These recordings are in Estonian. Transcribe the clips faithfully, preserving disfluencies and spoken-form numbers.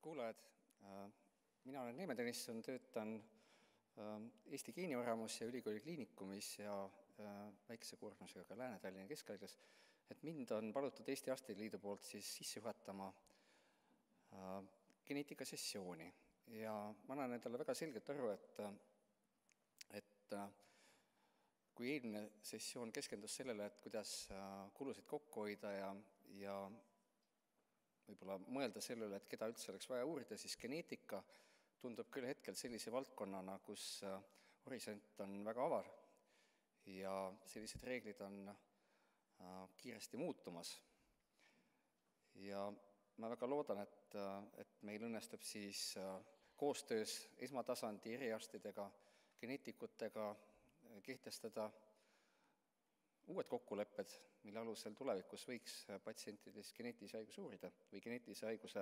kuulajad, mina olen Neeme Tõnisson, töötan Eesti Geenivaramus ja Ülikooli Kliinikumis ja väikese koormusega ka Lääne-Tallinna Keskhaiglas. Et mind on palutud Eesti Arstide Liidu poolt siis sisse juhatama geneetikasessiooni ja ma annan endale väga selgelt aru, et, et kui eelmine sessioon keskendus sellele, et kuidas kulusid kokku hoida ja, ja võib-olla mõelda sellele, et keda üldse oleks vaja uurida, siis geneetika tundub küll hetkel sellise valdkonnana, kus horisont on väga avar ja sellised reeglid on kiiresti muutumas. Ja ma väga loodan, et, et meil õnnestub siis koostöös esmatasandi eriarstidega, geneetikutega kehtestada uued kokkulepped, mille alusel tulevikus võiks patsientidest geneetilise haiguse uurida või geneetilise haiguse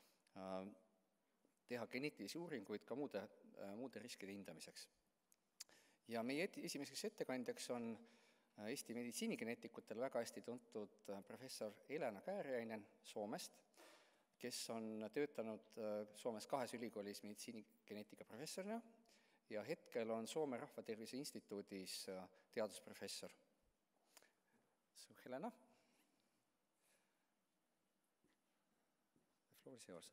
teha geneetilisi uuringuid ka muude, muude riskide hindamiseks. Ja meie esimeseks ettekandjaks on Eesti meditsiinigeneetikutel väga hästi tuntud professor Elena Kääriäinen Soomest, kes on töötanud Soomes kahes ülikoolis meditsiinigeneetika professorina ja hetkel on Soome Rahvatervise Instituudis teadusprofessor. So, Helena, the floor is yours.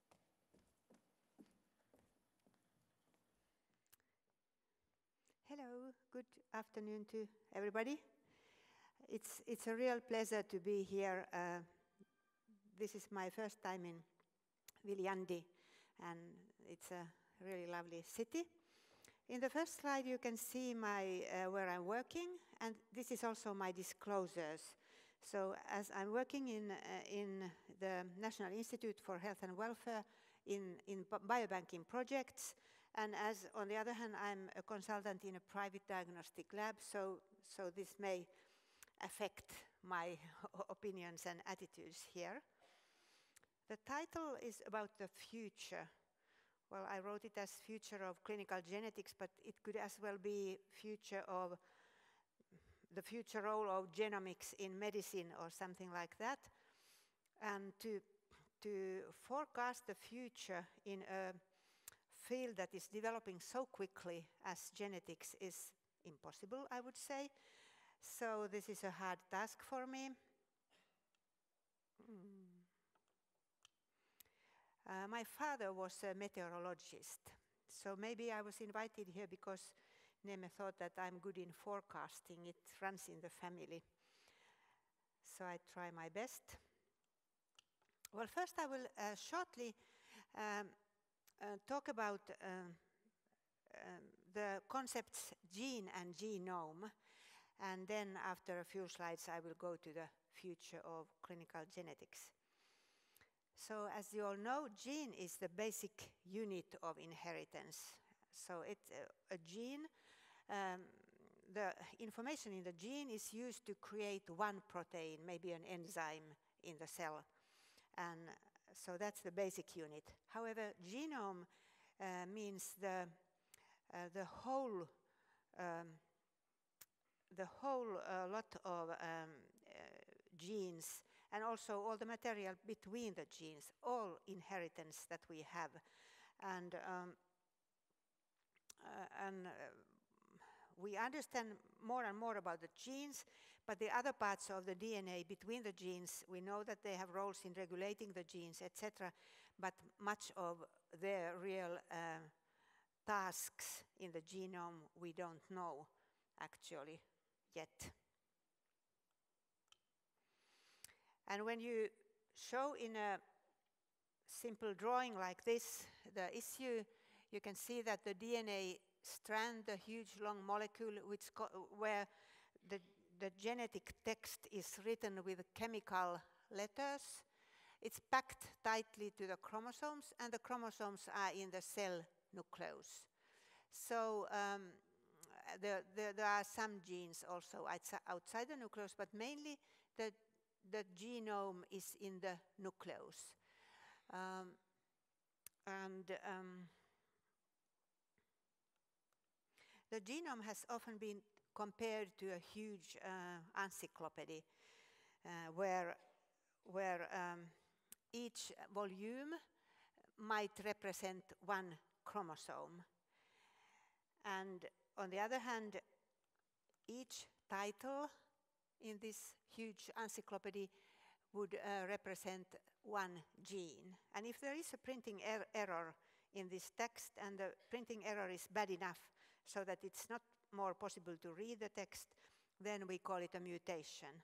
Hello, good afternoon to everybody. It's, it's a real pleasure to be here. Uh, this is my first time in Viljandi, and it's a really lovely city. In the first slide you can see my, uh, where I'm working, and this is also my disclosures. So as I'm working in, uh, in the National Institute for Health and Welfare in, in biobanking projects, and as on the other hand I'm a consultant in a private diagnostic lab, so, so this may affect my opinions and attitudes here. The title is about the future. Well, I wrote it as Future of Clinical Genetics, but it could as well be future of the future role of genomics in medicine or something like that. And to, to forecast the future in a field that is developing so quickly as genetics is impossible, I would say. So this is a hard task for me. Mm. Uh, my father was a meteorologist, so maybe I was invited here because Neeme thought that I'm good in forecasting. It runs in the family, so I try my best. Well, first I will uh, shortly um, uh, talk about uh, um, the concepts gene and genome, and then after a few slides I will go to the future of clinical genetics. So as you all know, gene is the basic unit of inheritance. So it's a, a gene, um, the information in the gene is used to create one protein, maybe an enzyme in the cell. And so that's the basic unit. However, genome uh, means the, uh, the whole, um, the whole uh, lot of um, uh, genes, and also all the material between the genes, all inheritance that we have. And, um, uh, and uh, we understand more and more about the genes, but the other parts of the D N A between the genes, we know that they have roles in regulating the genes, et cetera, but much of their real uh, tasks in the genome we don't know actually yet. And when you show in a simple drawing like this the issue, you can see that the D N A strand, the huge long molecule which where the, the genetic text is written with chemical letters, it's packed tightly to the chromosomes, and the chromosomes are in the cell nucleus. So um, the, the, there are some genes also outside the nucleus, but mainly the the genome is in the nucleus. Um, and um, the genome has often been compared to a huge uh, encyclopedia uh, where, where um, each volume might represent one chromosome. And on the other hand, each title in this huge encyclopedia would uh, represent one gene. And if there is a printing er error in this text and the printing error is bad enough so that it's not more possible to read the text, then we call it a mutation.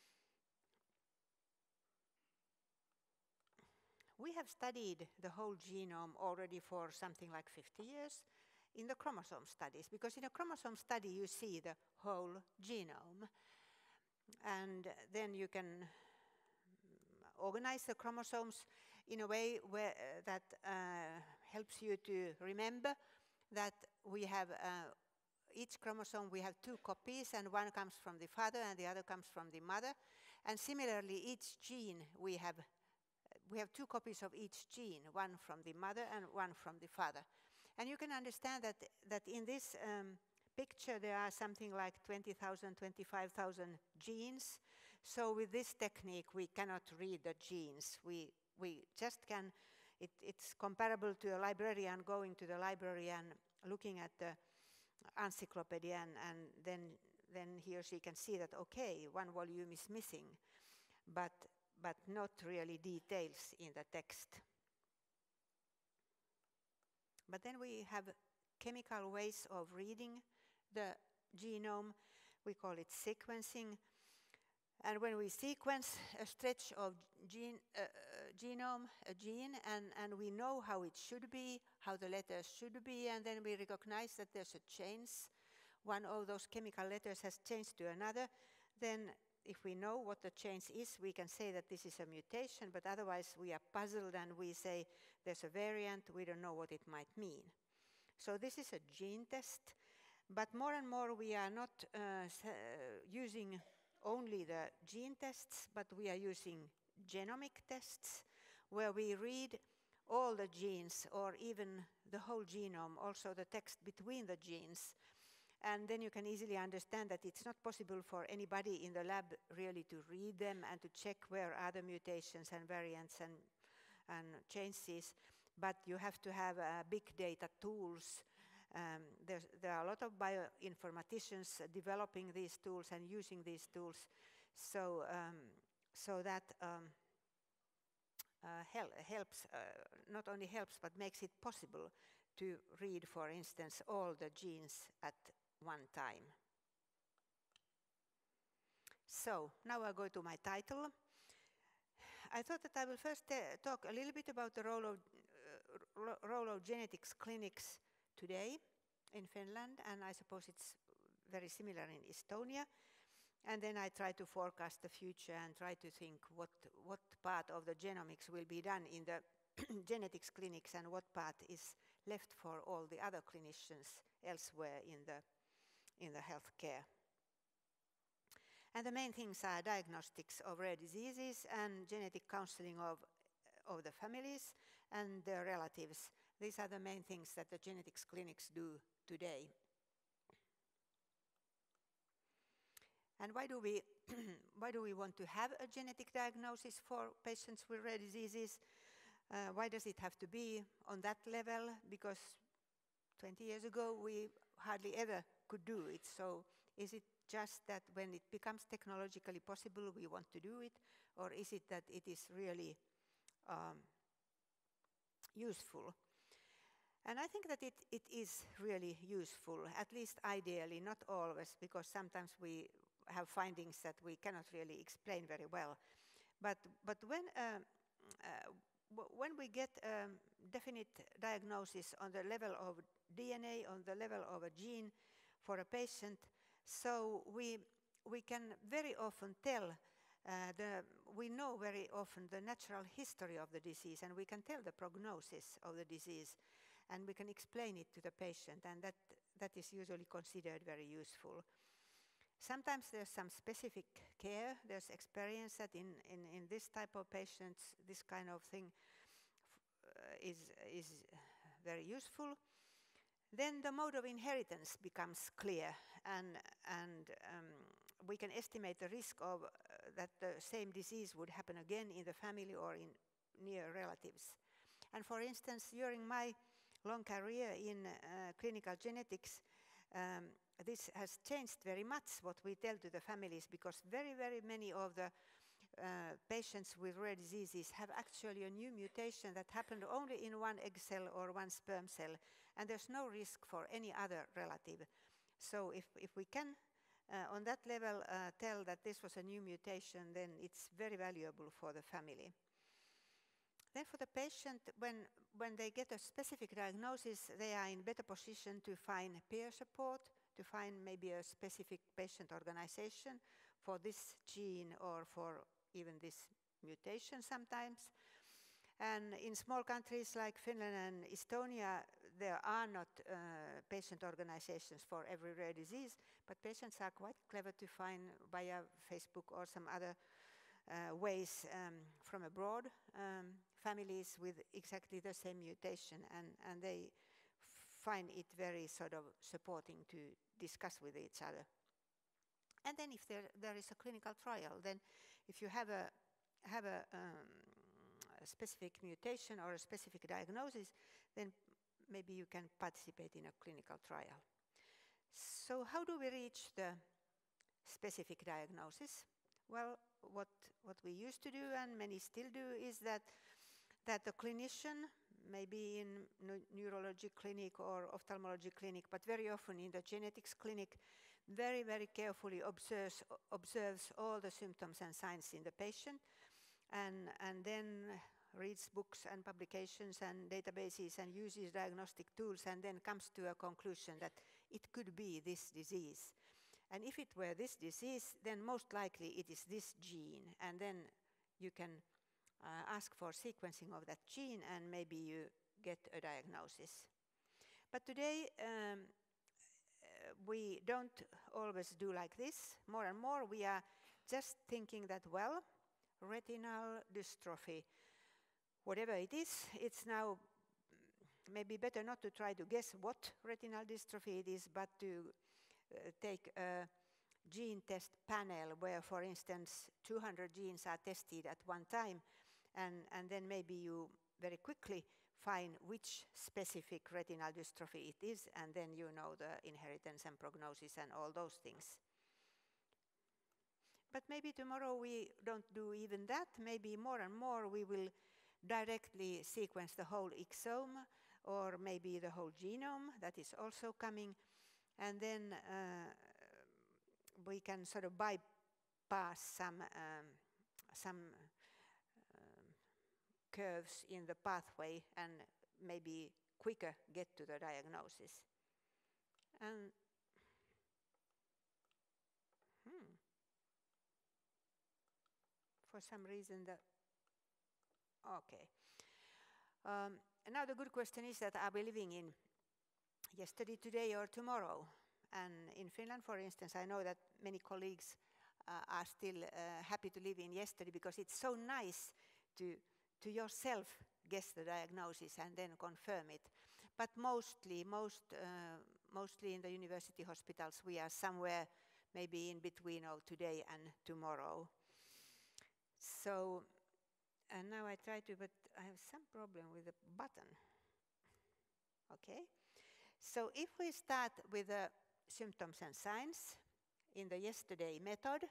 We have studied the whole genome already for something like fifty years in the chromosome studies, because in a chromosome study you see the whole genome, and then you can organize the chromosomes in a way where, uh, that uh, helps you to remember that we have uh, each chromosome, we have two copies, and one comes from the father and the other comes from the mother. And similarly, each gene, we have, we have two copies of each gene, one from the mother and one from the father. And you can understand that, that in this um, picture there are something like twenty thousand, twenty-five thousand genes. So with this technique we cannot read the genes. We, we just can, it, it's comparable to a librarian going to the library and looking at the encyclopedia, and, and then, then he or she can see that, okay, one volume is missing, but, but not really details in the text. But then we have chemical ways of reading the genome. We call it sequencing. And when we sequence a stretch of gene, uh, uh, genome, a gene, and, and we know how it should be, how the letters should be, and then we recognize that there's a change, one of those chemical letters has changed to another, then if we know what the change is, we can say that this is a mutation, but otherwise we are puzzled and we say there's a variant, we don't know what it might mean. So this is a gene test, but more and more we are not uh, uh, using only the gene tests, but we are using genomic tests, where we read all the genes, or even the whole genome, also the text between the genes. And then you can easily understand that it's not possible for anybody in the lab really to read them and to check where are the mutations and variants and, and changes, but you have to have uh, big data tools. Um, there are a lot of bioinformaticians uh, developing these tools and using these tools, so, um, so that um, uh, hel helps, uh, not only helps, but makes it possible to read, for instance, all the genes at one time. So, now I go to my title. I thought that I will first talk a little bit about the role of, uh, role of genetics clinics today in Finland, and I suppose it's very similar in Estonia. And then I try to forecast the future and try to think what, what part of the genomics will be done in the genetics clinics and what part is left for all the other clinicians elsewhere in the, in the healthcare. And the main things are diagnostics of rare diseases and genetic counseling of, of the families and their relatives. These are the main things that the genetics clinics do today. And why do we, why do we want to have a genetic diagnosis for patients with rare diseases? Uh, why does it have to be on that level? Because twenty years ago we hardly ever could do it. So is it just that when it becomes technologically possible we want to do it? Or is it that it is really um, useful? And I think that it, it is really useful, at least ideally, not always, because sometimes we have findings that we cannot really explain very well. But, but when, uh, uh, when we get a definite diagnosis on the level of D N A, on the level of a gene for a patient, so we, we can very often tell, uh, the, we know very often the natural history of the disease, and we can tell the prognosis of the disease, and we can explain it to the patient, and that, that is usually considered very useful. Sometimes there's some specific care, there's experience that in, in, in this type of patients, this kind of thing uh, is, is very useful. Then the mode of inheritance becomes clear, and, and um, we can estimate the risk of uh, that the same disease would happen again in the family or in near relatives. And for instance, during my long career in uh, clinical genetics, um, this has changed very much what we tell to the families, because very, very many of the uh, patients with rare diseases have actually a new mutation that happened only in one egg cell or one sperm cell, and there's no risk for any other relative. So if, if we can, uh, on that level, uh, tell that this was a new mutation, then it's very valuable for the family. Then for the patient, when, when they get a specific diagnosis, they are in better position to find peer support, to find maybe a specific patient organization for this gene or for even this mutation sometimes. And in small countries like Finland and Estonia, there are not uh, patient organizations for every rare disease, but patients are quite clever to find via Facebook or some other uh, ways um, from abroad, um, families with exactly the same mutation, and, and they find it very sort of supporting to discuss with each other. And then if there, there is a clinical trial, then if you have a, have a, um, a specific mutation or a specific diagnosis, then maybe you can participate in a clinical trial. So how do we reach the specific diagnosis? Well, what, what we used to do, and many still do, is that, that the clinician, maybe in neurology clinic or ophthalmology clinic, but very often in the genetics clinic, very, very carefully observes, observes all the symptoms and signs in the patient, and, and then reads books and publications and databases and uses diagnostic tools, and then comes to a conclusion that it could be this disease. And if it were this disease, then most likely it is this gene, and then you can uh, ask for sequencing of that gene, and maybe you get a diagnosis. But today, um, uh, we don't always do like this. More and more we are just thinking that, well, retinal dystrophy, whatever it is, it's now maybe better not to try to guess what retinal dystrophy it is, but to uh, take a gene test panel where, for instance, two hundred genes are tested at one time, and, and then maybe you very quickly find which specific retinal dystrophy it is, and then you know the inheritance and prognosis and all those things. But maybe tomorrow we don't do even that. Maybe more and more we will directly sequence the whole exome, or maybe the whole genome. That is also coming. And then uh, we can sort of bypass some, um, some um, curves in the pathway and maybe quicker get to the diagnosis. And hmm, for some reason the okay. Um, now the good question is that are we living in yesterday, today, or tomorrow? And in Finland, for instance, I know that many colleagues uh, are still uh, happy to live in yesterday, because it's so nice to, to yourself guess the diagnosis and then confirm it. But mostly, most, uh, mostly in the university hospitals, we are somewhere maybe in between of today and tomorrow. So, and now I try to, but I have some problem with the button. Okay. So if we start with the symptoms and signs in the yesterday method,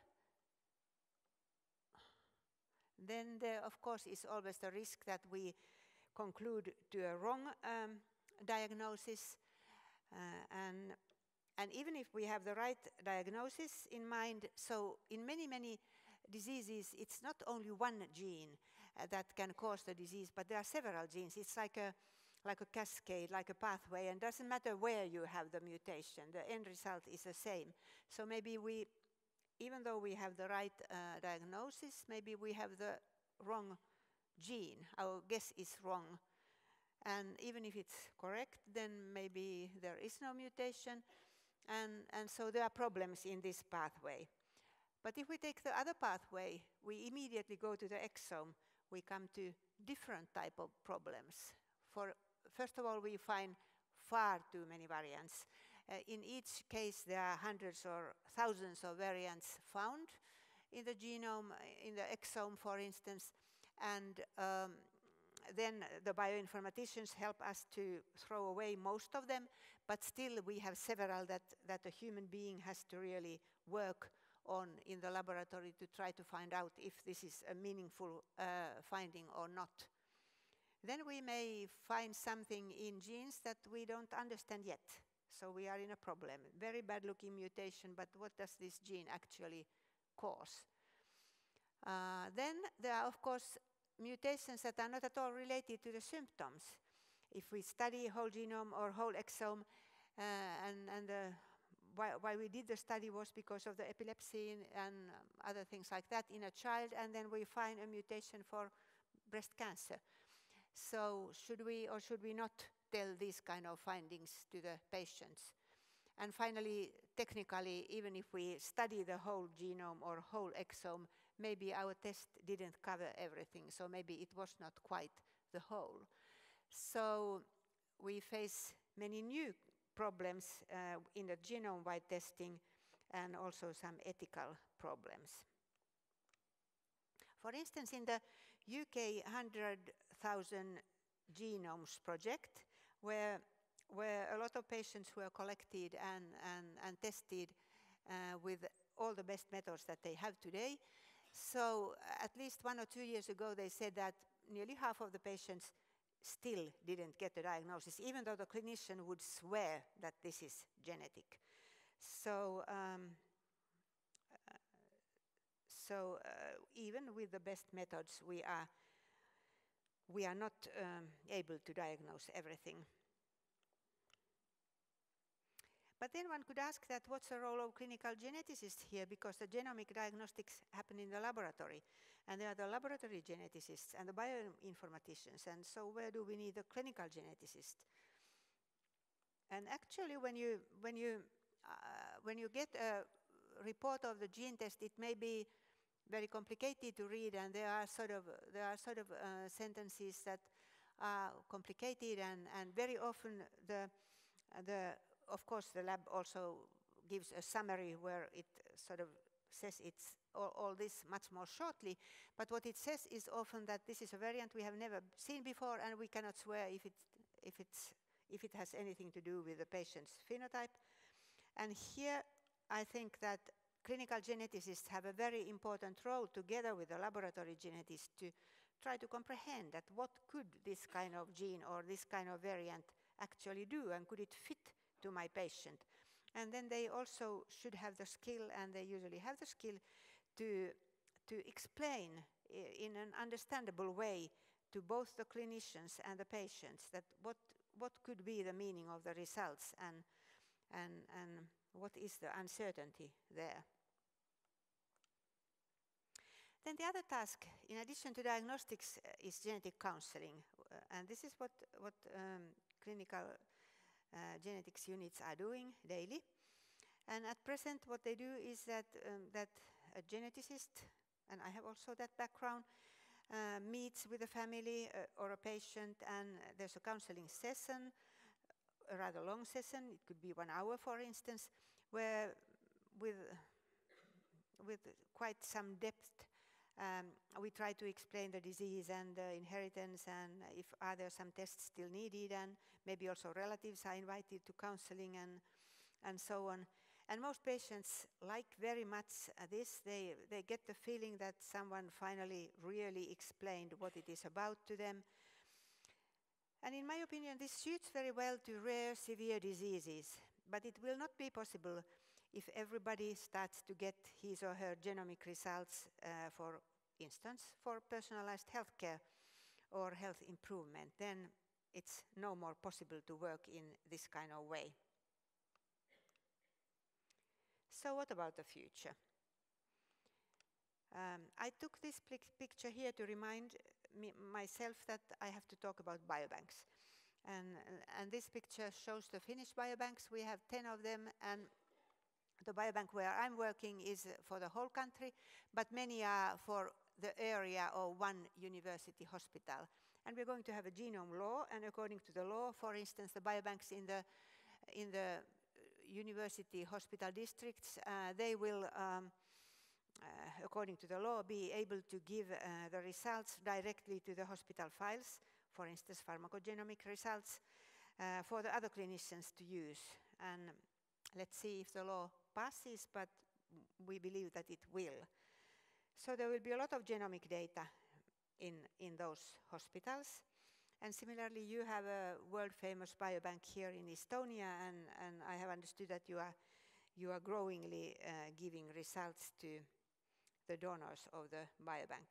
then there, of course, is always the risk that we conclude to a wrong um, diagnosis. Uh, and, and even if we have the right diagnosis in mind, so in many, many diseases, it's not only one gene uh, that can cause the disease, but there are several genes. It's like a like a cascade, like a pathway, and doesn't matter where you have the mutation, the end result is the same. So maybe we, even though we have the right uh, diagnosis, maybe we have the wrong gene. Our guess is wrong. And even if it's correct, then maybe there is no mutation, and, and so there are problems in this pathway. But if we take the other pathway, we immediately go to the exome. We come to different type of problems. For First of all, we find far too many variants. Uh, in each case, there are hundreds or thousands of variants found in the genome, in the exome, for instance. And um, then the bioinformaticians help us to throw away most of them, but still we have several that, that a human being has to really work on in the laboratory to try to find out if this is a meaningful uh, finding or not. Then we may find something in genes that we don't understand yet. So we are in a problem. Very bad looking mutation, but what does this gene actually cause? Uh, then there are, of course, mutations that are not at all related to the symptoms. If we study whole genome or whole exome, uh, and, and uh, why, why we did the study was because of the epilepsy and um, other things like that in a child, and then we find a mutation for breast cancer. So should we or should we not tell these kind of findings to the patients? And finally, technically, even if we study the whole genome or whole exome, maybe our test didn't cover everything, so maybe it was not quite the whole. So we face many new problems uh, in the genome-wide testing and also some ethical problems. For instance, in the U K one hundred thousand Genomes project, where, where a lot of patients were collected and, and, and tested uh, with all the best methods that they have today. So at least one or two years ago, they said that nearly half of the patients still didn't get the diagnosis, even though the clinician would swear that this is genetic. So, um, uh, so uh, even with the best methods, we are, we are not um, able to diagnose everything. But then one could ask that what's the role of clinical geneticists here, because the genomic diagnostics happen in the laboratory, and there are the laboratory geneticists and the bioinformaticians, and so where do we need a clinical geneticist? And actually when you, when you, uh, when you get a report of the gene test, it may be very complicated to read, and there are sort of, there are sort of uh, sentences that are complicated, and, and very often the, the of course, the lab also gives a summary where it sort of says it's all, all this much more shortly, but what it says is often that this is a variant we have never seen before, and we cannot swear if it, if it's, if it has anything to do with the patient's phenotype. And here I think that clinical geneticists have a very important role together with the laboratory geneticists to try to comprehend that what could this kind of gene or this kind of variant actually do, and could it fit to my patient. And then they also should have the skill, and they usually have the skill, to, to explain in an understandable way to both the clinicians and the patients that what, what could be the meaning of the results, and, and, and what is the uncertainty there. Then the other task, in addition to diagnostics, uh, is genetic counseling. Uh, and this is what, what um, clinical Uh, genetics units are doing daily. And at present what they do is that, um, that a geneticist, and I have also that background, uh, meets with a family uh, or a patient, and there's a counseling session, a rather long session, it could be one hour for instance, where with, with quite some depth Um, we try to explain the disease and the inheritance, and if are there some tests still needed, and maybe also relatives are invited to counseling, and, and so on. And most patients like very much uh, this. They, they get the feeling that someone finally really explained what it is about to them. And in my opinion, this suits very well to rare, severe diseases, but it will not be possible if everybody starts to get his or her genomic results, uh, for instance, for personalized healthcare or health improvement, then it's no more possible to work in this kind of way. So what about the future? Um, I took this picture here to remind me, myself that I have to talk about biobanks. And, and this picture shows the Finnish biobanks. We have ten of them, and the biobank where I'm working is for the whole country, but many are for the area of one university hospital. And we're going to have a genome law, and according to the law, for instance, the biobanks in the, in the university hospital districts, uh, they will, um, uh, according to the law, be able to give uh, the results directly to the hospital files for instance, pharmacogenomic results uh, for the other clinicians to use. And let's see if the law passes, but we believe that it will. So there will be a lot of genomic data in, in those hospitals. And similarly, you have a world-famous biobank here in Estonia, and, and I have understood that you are, you are growingly uh, giving results to the donors of the biobank.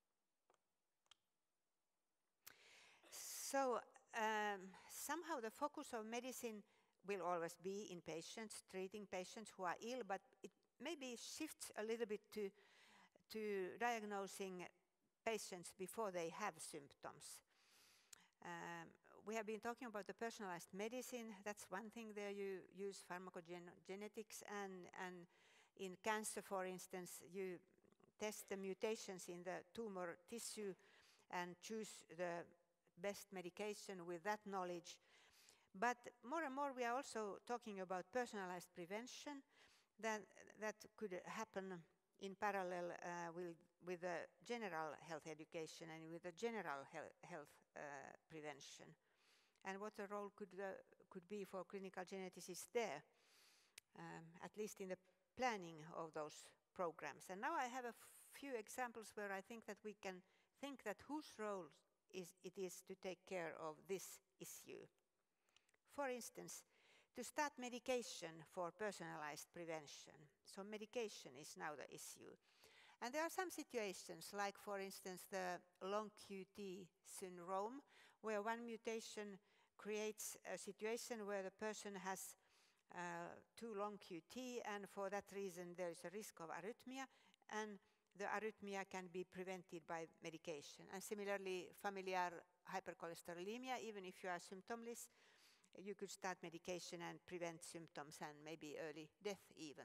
So um, somehow the focus of medicine will always be in patients, treating patients who are ill, but it maybe shifts a little bit to, to diagnosing patients before they have symptoms. Um, we have been talking about the personalized medicine. That's one thing there. You use pharmacogenetics, and, and in cancer, for instance, you test the mutations in the tumor tissue and choose the best medication with that knowledge. But more and more we are also talking about personalized prevention that, that could happen in parallel uh, with, with the general health education and with the general health, health uh, prevention. And what the role could, uh, could be for clinical geneticists there, um, at least in the planning of those programs. And now I have a few examples where I think that we can think that whose role is, it is to take care of this issue. For instance, to start medication for personalized prevention. So medication is now the issue. And there are some situations, like for instance the long Q T syndrome, where one mutation creates a situation where the person has uh, too long Q T, and for that reason there is a risk of arrhythmia, and the arrhythmia can be prevented by medication. And similarly, familiar hypercholesterolemia, even if you are symptomless, you could start medication and prevent symptoms and maybe early death even.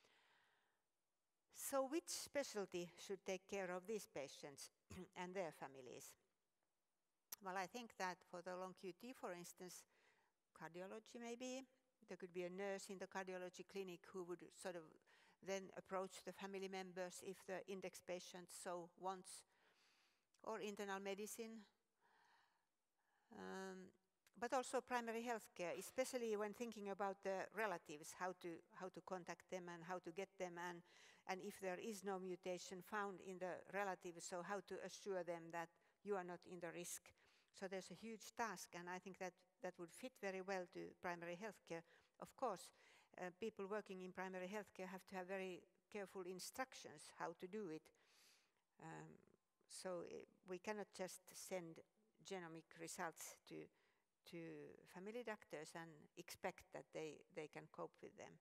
So which specialty should take care of these patients and their families? Well, I think that for the long Q T, for instance, cardiology maybe. There could be a nurse in the cardiology clinic who would sort of then approach the family members if the index patient so wants, or internal medicine. Um, but also primary health care, especially when thinking about the relatives, how to, how to contact them and how to get them, and, and if there is no mutation found in the relatives, so how to assure them that you are not in the risk. So there's a huge task, and I think that that would fit very well to primary health care. Of course, uh, people working in primary health care have to have very careful instructions how to do it. Um, so uh, we cannot just send genomic results to to family doctors and expect that they, they can cope with them.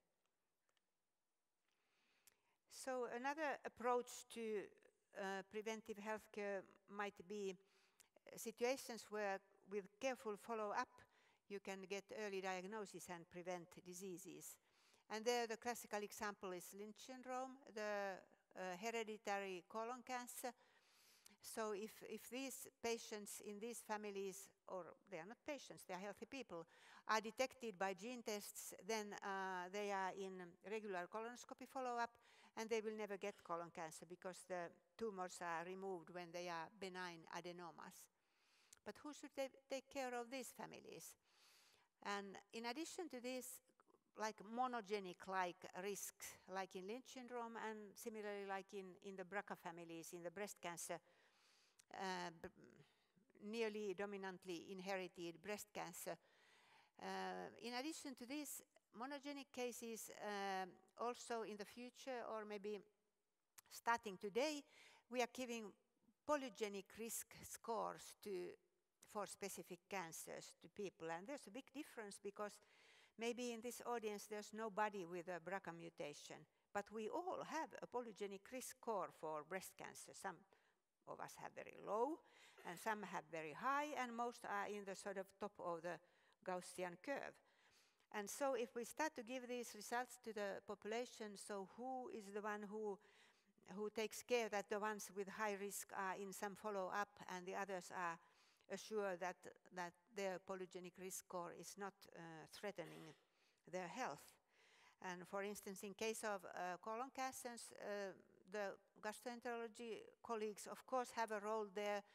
So another approach to uh, preventive healthcare might be situations where with careful follow-up you can get early diagnosis and prevent diseases. And there the classical example is Lynch syndrome, the uh, hereditary colon cancer. So if, if these patients in these families, or they are not patients, they are healthy people, are detected by gene tests, then uh, they are in regular colonoscopy follow-up, and they will never get colon cancer because the tumors are removed when they are benign adenomas. But who should they take care of these families? And in addition to this, like monogenic-like risks, like in Lynch syndrome, and similarly like in, in the B R C A families, in the breast cancer, Uh, nearly dominantly inherited breast cancer. Uh, in addition to these monogenic cases, um, also in the future, or maybe starting today, we are giving polygenic risk scores to, for specific cancers to people. And there's a big difference because maybe in this audience there's nobody with a B R C A mutation, but we all have a polygenic risk score for breast cancer. Some of us have very low, and some have very high, and most are in the sort of top of the Gaussian curve. And so if we start to give these results to the population, so who is the one who, who takes care that the ones with high risk are in some follow-up and the others are assured that, that their polygenic risk score is not uh, threatening their health? And for instance, in case of uh, colon cancers, uh, the gastroenterology colleagues, of course, have a role there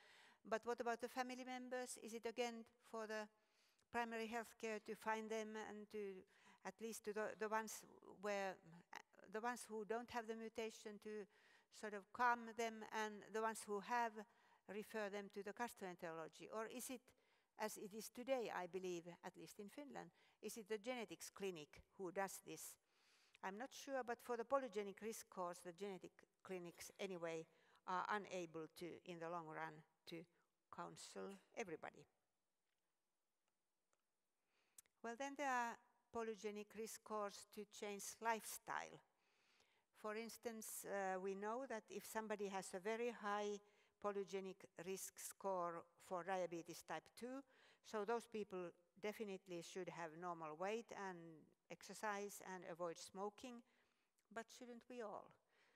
But what about the family members? Is it again for the primary health care to find them and to, at least to the, the ones where, the ones who don't have the mutation, to sort of calm them, and the ones who have, refer them to the gastroenterology? Or is it, as it is today, I believe, at least in Finland, is it the genetics clinic who does this? I'm not sure, but for the polygenic risk scores, the genetic clinics anyway are unable to, in the long run, to counsel everybody. Well, then there are polygenic risk scores to change lifestyle. For instance, uh, we know that if somebody has a very high polygenic risk score for diabetes type two, so those people definitely should have normal weight and exercise and avoid smoking, but shouldn't we all?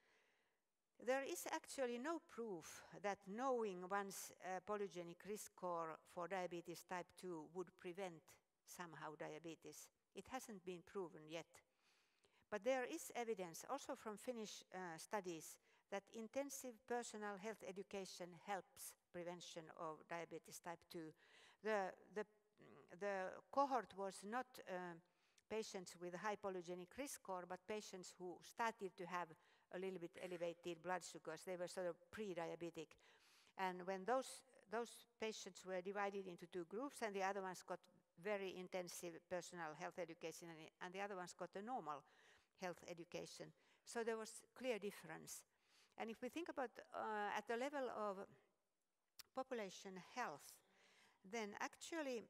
There is actually no proof that knowing one's uh, polygenic risk score for diabetes type two would prevent somehow diabetes. It hasn't been proven yet. But there is evidence, also from Finnish uh, studies, that intensive personal health education helps prevention of diabetes type two. The, the, the cohort was not uh, patients with high polygenic risk score, but patients who started to have a little bit elevated blood sugars. They were sort of pre-diabetic. And when those, those patients were divided into two groups, and the other ones got very intensive personal health education, and, and the other ones got a normal health education. So there was clear difference. And if we think about uh, at the level of population health, then actually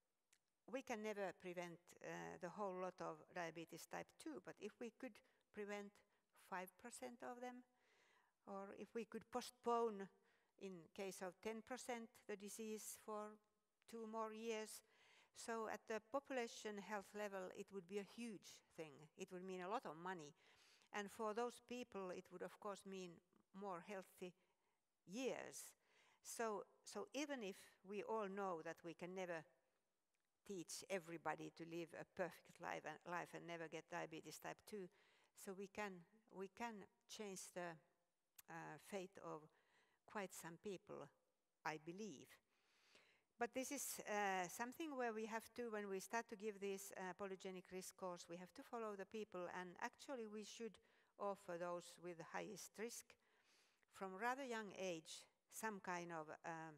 we can never prevent uh, the whole lot of diabetes type two, but if we could prevent five percent of them, or if we could postpone, in case of ten percent, the disease for two more years, so at the population health level it would be a huge thing. It would mean a lot of money. And for those people it would of course mean more healthy years. So, so even if we all know that we can never teach everybody to live a perfect life and, life and never get diabetes type two, so we can, we can change the uh, fate of quite some people, I believe. But this is uh, something where we have to, when we start to give these uh, polygenic risk scores, we have to follow the people, and actually we should offer those with the highest risk from rather young age some kind of um,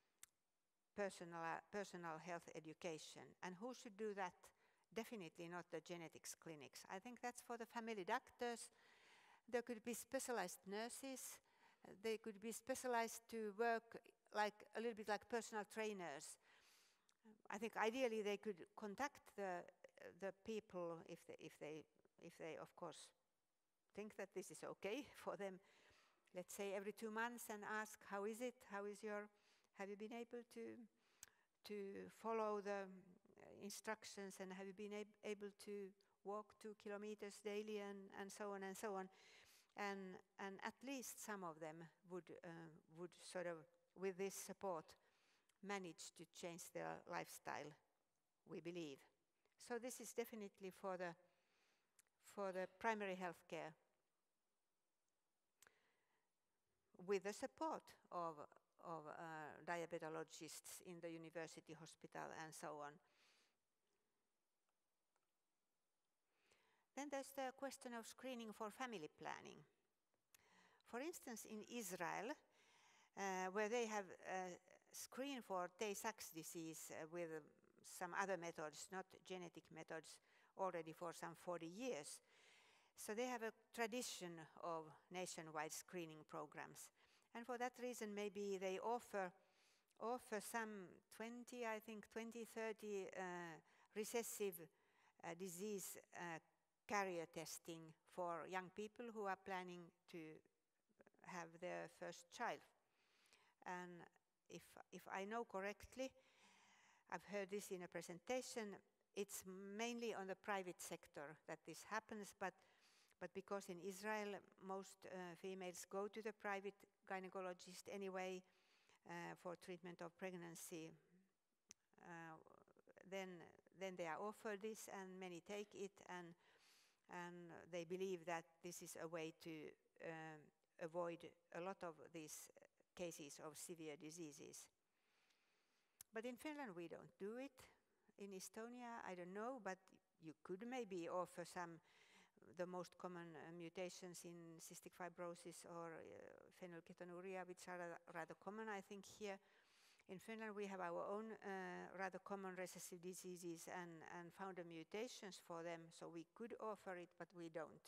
personal, uh, personal health education. And who should do that? Definitely not the genetics clinics. I think that's for the family doctors. There could be specialized nurses. Uh, they could be specialized to work like a little bit like personal trainers. I think ideally they could contact the uh, the people if they, if they if they of course think that this is okay for them. Let's say every two months and ask, how is it? How is your? Have you been able to to follow the instructions, and have you been ab able to walk two kilometers daily, and and so on and so on, and and at least some of them would uh, would sort of, with this support, manage to change their lifestyle, we believe. So this is definitely for the for the primary health care, with the support of of uh, diabetologists in the university hospital and so on. Then there's the question of screening for family planning. For instance, in Israel, uh, where they have uh, screened for Tay-Sachs disease uh, with uh, some other methods, not genetic methods, already for some forty years. So they have a tradition of nationwide screening programs. And for that reason, maybe they offer, offer some twenty, I think, twenty, thirty uh, recessive uh, disease uh, carrier testing for young people who are planning to have their first child. And if, if I know correctly, I've heard this in a presentation, it's mainly on the private sector that this happens, but But because in Israel most uh, females go to the private gynecologist anyway uh, for treatment of pregnancy, uh, then then they are offered this, and many take it, and and they believe that this is a way to um, avoid a lot of these cases of severe diseases. But in Finland we don't do it. In Estonia, I don't know, but you could maybe offer some, the most common uh, mutations in cystic fibrosis or uh, phenylketonuria, which are uh, rather common, I think, here. In Finland, we have our own uh, rather common recessive diseases and, and founder mutations for them, so we could offer it, but we don't.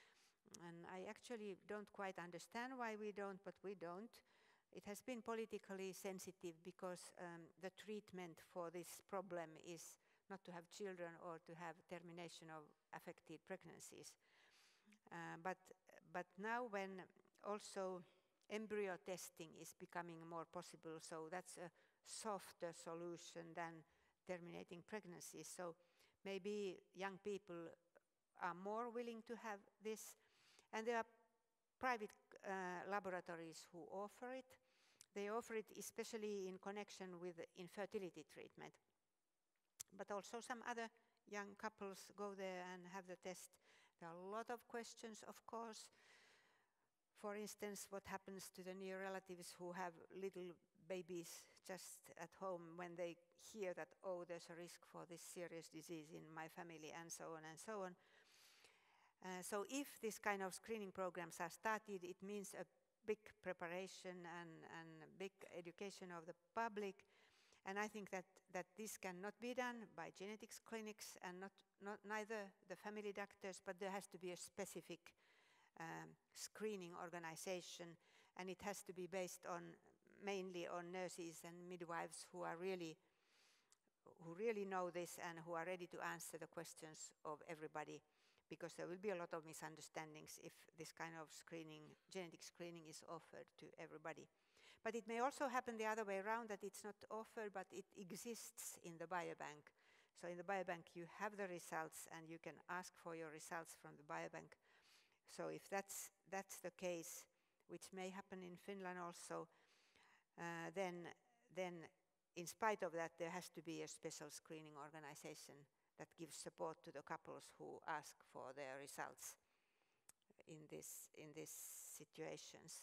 And I actually don't quite understand why we don't, but we don't. It has been politically sensitive because um, the treatment for this problem is not to have children or to have termination of affected pregnancies. Uh, but, but now when also embryo testing is becoming more possible, so that's a softer solution than terminating pregnancies. So maybe young people are more willing to have this. And there are private uh, laboratories who offer it. They offer it especially in connection with infertility treatment. But also some other young couples go there and have the test. There are a lot of questions, of course. For instance, what happens to the near relatives who have little babies just at home when they hear that, oh, there's a risk for this serious disease in my family, and so on and so on. Uh, so if this kind of screening programs are started, it means a big preparation and, and big education of the public. And I think that, that this cannot be done by genetics clinics and not, not neither the family doctors, but there has to be a specific um, screening organization, and it has to be based on mainly on nurses and midwives who are really who really know this and who are ready to answer the questions of everybody, because there will be a lot of misunderstandings if this kind of screening, genetic screening, is offered to everybody. But it may also happen the other way around, that it's not offered, but it exists in the biobank. So in the biobank you have the results and you can ask for your results from the biobank. So if that's, that's the case, which may happen in Finland also, uh, then, then in spite of that there has to be a special screening organization that gives support to the couples who ask for their results in, this, in these situations.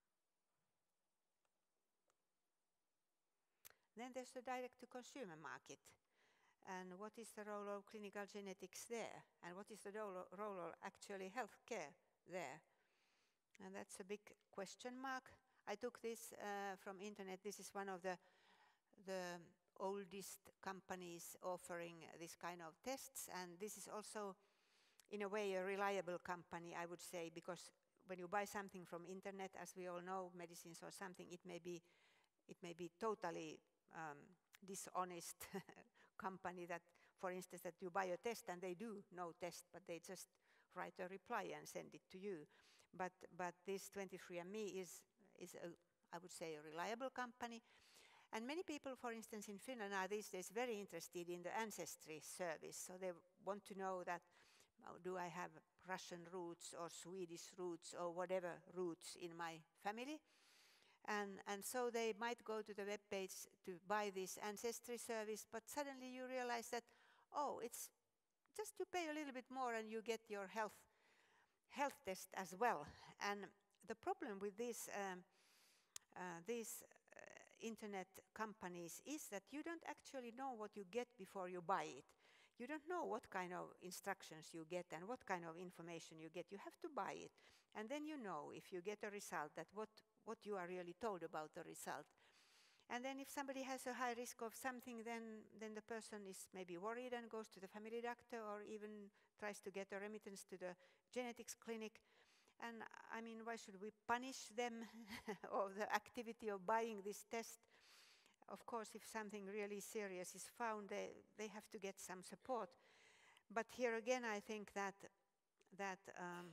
Then there's the direct-to-consumer market. And what is the role of clinical genetics there? And what is the role, role of actually healthcare there? And that's a big question mark. I took this uh, from internet. This is one of the, the oldest companies offering this kind of tests. And this is also, in a way, a reliable company, I would say, because when you buy something from internet, as we all know, medicines or something, it may be, it may be totally um, dishonest company that, for instance, that you buy a test and they do no test, but they just write a reply and send it to you. But, but this twenty-three and me is, is a, I would say, a reliable company. And many people, for instance, in Finland are these days very interested in the ancestry service. So they want to know that, oh, do I have Russian roots or Swedish roots or whatever roots in my family? And, and so they might go to the web page to buy this ancestry service, but suddenly you realize that, oh, it's just you pay a little bit more and you get your health, health test as well. And the problem with this, um, uh, these uh, internet companies is that you don't actually know what you get before you buy it. You don't know what kind of instructions you get and what kind of information you get. You have to buy it. And then you know, if you get a result, that what what you are really told about the result. And then if somebody has a high risk of something, then, then the person is maybe worried and goes to the family doctor or even tries to get a remittance to the genetics clinic. And I mean, why should we punish them of the activity of buying this test? Of course, if something really serious is found, they, they have to get some support. But here again, I think that, that um,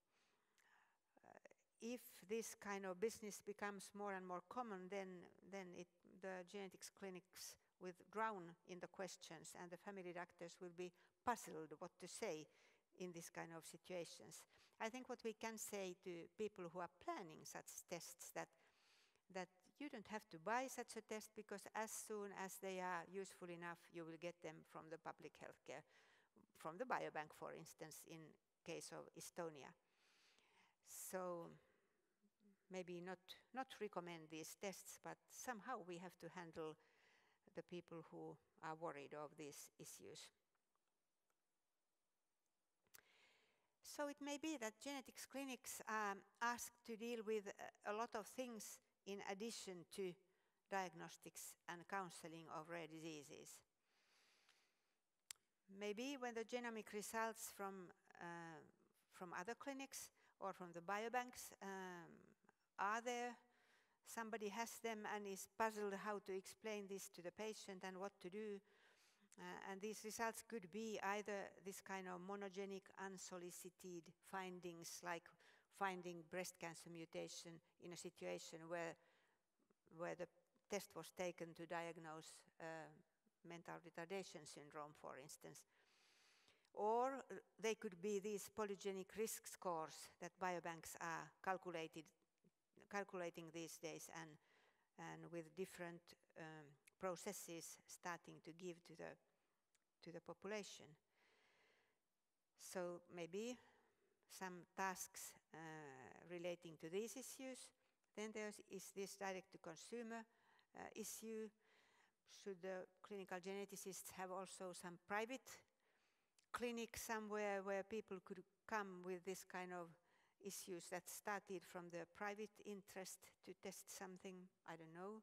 if this kind of business becomes more and more common, then, then it, the genetics clinics will drown in the questions and the family doctors will be puzzled what to say in this kind of situations. I think what we can say to people who are planning such tests, that, that you don't have to buy such a test, because as soon as they are useful enough, you will get them from the public healthcare, from the biobank, for instance, in case of Estonia. So maybe not, not recommend these tests, but somehow we have to handle the people who are worried of these issues. So it may be that genetics clinics are asked to deal with a lot of things in addition to diagnostics and counseling of rare diseases. Maybe when the genomic results from, uh, from other clinics or from the biobanks um, are there, somebody has them and is puzzled how to explain this to the patient and what to do. Uh, and these results could be either this kind of monogenic, unsolicited findings, like finding breast cancer mutation in a situation where, where the test was taken to diagnose uh, mental retardation syndrome, for instance. Or uh, they could be these polygenic risk scores that biobanks are calculated, calculating these days, and, and with different um, processes starting to give to the, to the population. So maybe some tasks uh, relating to these issues. Then there is this direct-to-consumer uh, issue. Should the clinical geneticists have also some private clinic somewhere where people could come with this kind of issues that started from the private interest to test something? I don't know.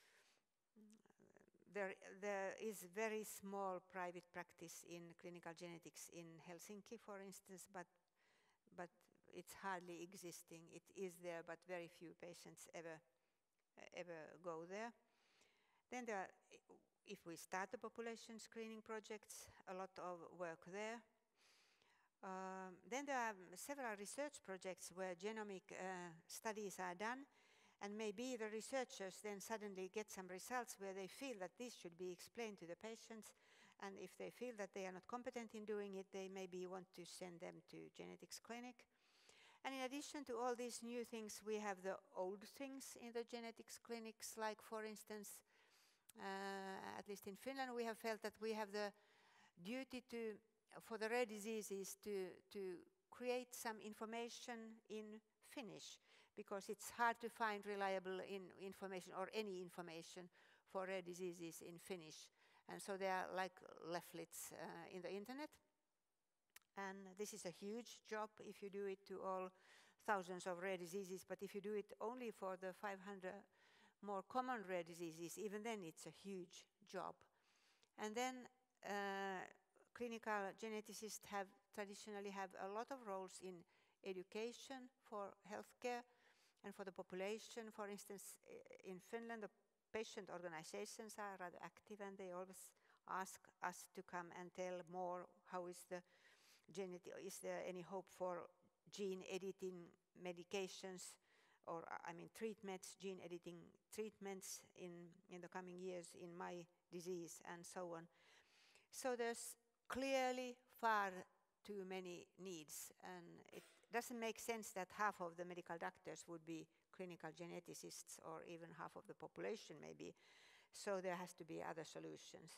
There, there is very small private practice in clinical genetics in Helsinki, for instance, but, but it's hardly existing. It is there, but very few patients ever, ever go there. Then there are, if we start the population screening projects, a lot of work there. Um, then there are several research projects where genomic uh, studies are done, and maybe the researchers then suddenly get some results where they feel that this should be explained to the patients, and if they feel that they are not competent in doing it, they maybe want to send them to genetics clinic. And in addition to all these new things, we have the old things in the genetics clinics, like for instance, uh, at least in Finland, we have felt that we have the duty to, for the rare diseases to, to create some information in Finnish, because it's hard to find reliable in information or any information for rare diseases in Finnish. And so they are like leaflets uh, in the internet. And this is a huge job if you do it to all thousands of rare diseases, but if you do it only for the five hundred more common rare diseases, even then it's a huge job. And then uh, clinical geneticists have traditionally have a lot of roles in education for healthcare and for the population. For instance, in Finland, the patient organizations are rather active, and they always ask us to come and tell more how is the genetic, is there any hope for gene editing medications, or I mean treatments, gene editing treatments in, in the coming years in my disease, and so on. So there's clearly far too many needs, and it doesn't make sense that half of the medical doctors would be clinical geneticists, or even half of the population maybe. So there has to be other solutions.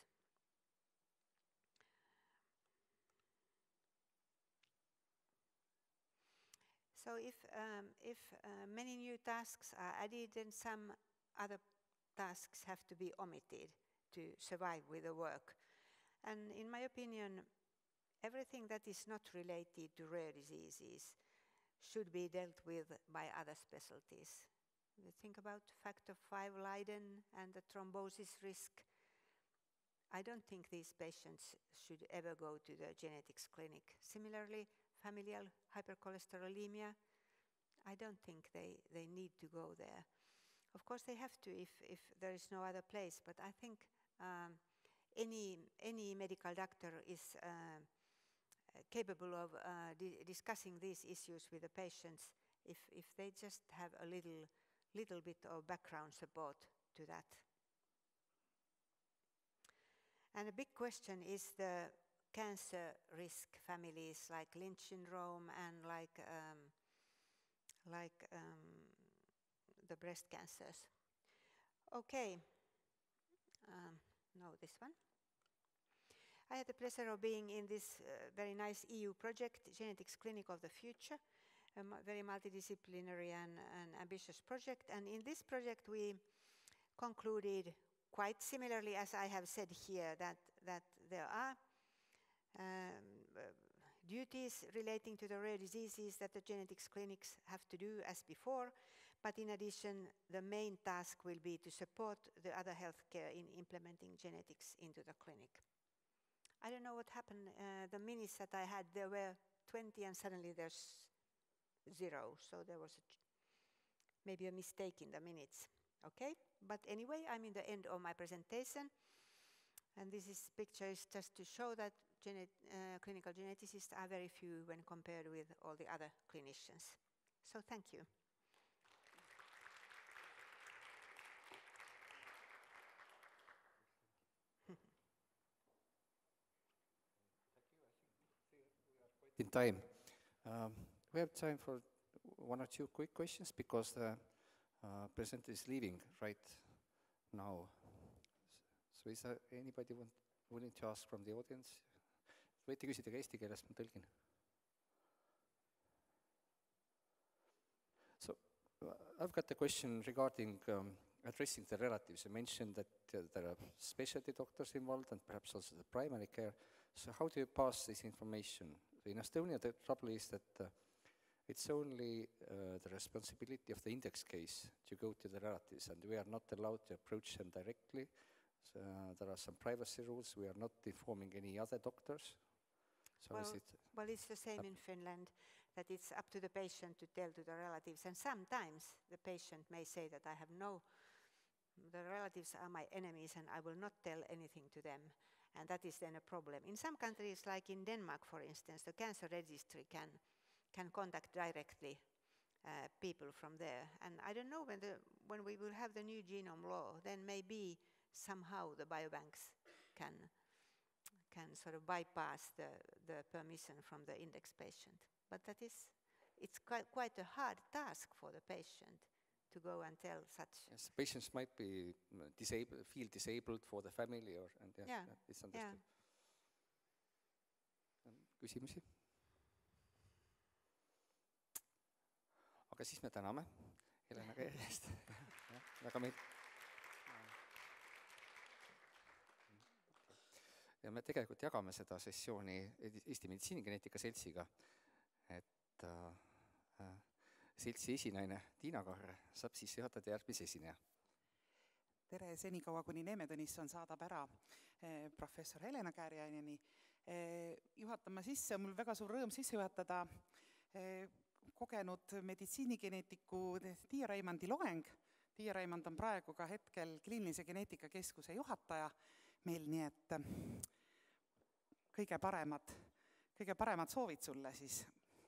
So if, um, if uh, many new tasks are added, then some other tasks have to be omitted to survive with the work. And in my opinion, everything that is not related to rare diseases should be dealt with by other specialties. You think about factor five Leiden and the thrombosis risk. I don't think these patients should ever go to the genetics clinic. Similarly, familial hypercholesterolemia, I don't think they, they need to go there. Of course they have to if, if there is no other place, but I think um, any, any medical doctor is uh, capable of uh, di discussing these issues with the patients if, if they just have a little, little bit of background support to that. And a big question is the cancer risk families like Lynch syndrome and like, um, like um, the breast cancers. Okay, um, no, this one. I had the pleasure of being in this uh, very nice E U project, Genetics Clinic of the Future, a very multidisciplinary and, and ambitious project. And in this project, we concluded quite similarly, as I have said here, that, that there are um, uh, duties relating to the rare diseases that the genetics clinics have to do as before, but in addition, the main task will be to support the other healthcare in implementing genetics into the clinic. I don't know what happened, uh, the minutes that I had, there were twenty and suddenly there's zero, so there was a maybe a mistake in the minutes, okay? But anyway, I'm in the end of my presentation, and this is, picture is just to show that genet uh, clinical geneticists are very few when compared with all the other clinicians. So thank you. In time. Um, we have time for one or two quick questions because the uh, presenter is leaving right now. So is there anybody want, willing to ask from the audience? Võite küsida ka eesti keeles, ma tõlgin. So uh, I've got a question regarding um, addressing the relatives. You mentioned that uh, there are specialty doctors involved and perhaps also the primary care. So how do you pass this information? In Estonia, the trouble is that uh, it's only uh, the responsibility of the index case to go to the relatives, and we are not allowed to approach them directly. So, uh, there are some privacy rules. We are not informing any other doctors. So well, is it well, it's the same in Finland, that it's up to the patient to tell to the relatives, and sometimes the patient may say that I have no, the relatives are my enemies and I will not tell anything to them. And that is then a problem. In some countries, like in Denmark, for instance, the cancer registry can, can contact directly uh, people from there. And I don't know when, the, when we will have the new genome law, then maybe somehow the biobanks can, can sort of bypass the, the permission from the index patient. But that is, it's quite, quite a hard task for the patient to go and tell such. Yes, patients might be disabled, feel disabled for the family, or and yeah, yeah. yeah, it's understood. Yeah. Küsimusi? Aga siis me täname Helena Käärest. Väga meil. Ja me tegelikult jagame seda sessiooni Eesti Meditsiinigeneetika Seltsiga, et äh, seltsi esinaine Tiina Kahre saab siis juhatada järgmise esineja. Tere, senikaua kuni Neeme Tõnisson saadab ära eh, professor Helena Käärjaineni. Eh, juhatama sisse, mul väga suur rõõm sisse juhatada eh, kogenud meditsiinigeneetiku Tiia Raimandi loeng. Tiia Raimand on praegu ka hetkel Kliinilise Geneetikakeskuse juhataja meil, nii et kõige paremad, kõige paremad soovid sulle siis.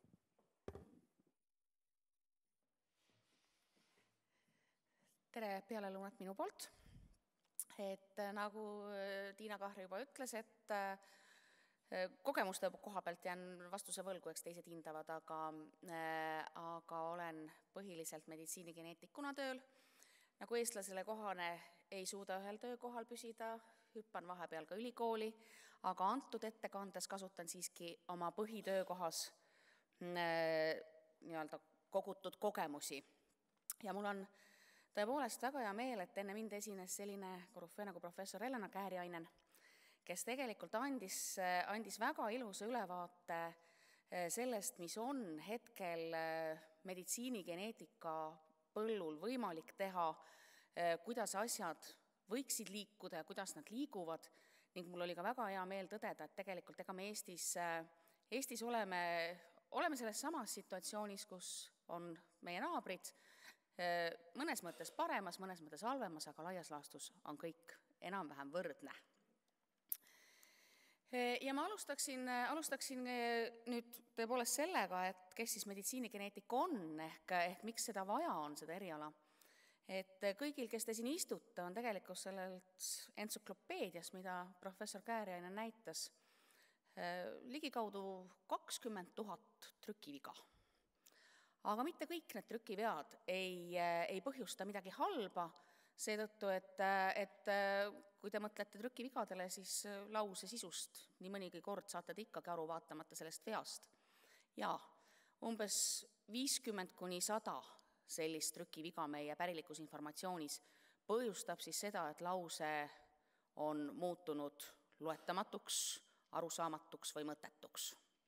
Tere pealelõunat minu poolt. Et nagu Tiina Kahre juba ütles, et kogemuste koha pealt jään vastuse võlgu, eks teised hindavad, aga, aga olen põhiliselt meditsiinigeneetikuna tööl. Nagu eestlasele kohane ei suuda ühel töökohal püsida, hüppan vahepeal ka ülikooli, aga antud ettekandes kasutan siiski oma põhitöökohas nii-öelda kogutud kogemusi. Ja mul on tõepoolest väga hea meel, et enne mind esines selline korufee nagu professor Helena Käärjainen, kes tegelikult andis, andis väga ilusa ülevaate sellest, mis on hetkel meditsiinigeneetika põllul võimalik teha, kuidas asjad võiksid liikuda ja kuidas nad liiguvad, ning mul oli ka väga hea meel tõdeda, et tegelikult ega me Eestis, Eestis oleme, oleme selles samas situatsioonis, kus on meie naabrid, mõnes mõttes paremas, mõnes mõttes halvemas, aga laias laastus on kõik enam-vähem võrdne. Ja ma alustaksin, alustaksin nüüd tõepoolest sellega, et kes siis meditsiinigeneetik on, ehk, ehk miks seda vaja on, seda eriala. Et kõigil, kes te siin istute, on tegelikult sellelt entsüklopeedias, mida professor Käärjainen näitas, ligikaudu kakskümmend tuhat trükiviga. Aga mitte kõik need trükivead ei, ei põhjusta midagi halba, seetõttu, et, et kui te mõtlete trükivigadele, siis lause sisust nii mõnigi kord saate te ikkagi aru vaatamata sellest veast. Ja umbes viiskümmend kuni sada sellist trükiviga meie pärilikus informatsioonis põhjustab siis seda, et lause on muutunud loetamatuks, arusaamatuks või mõttetuks.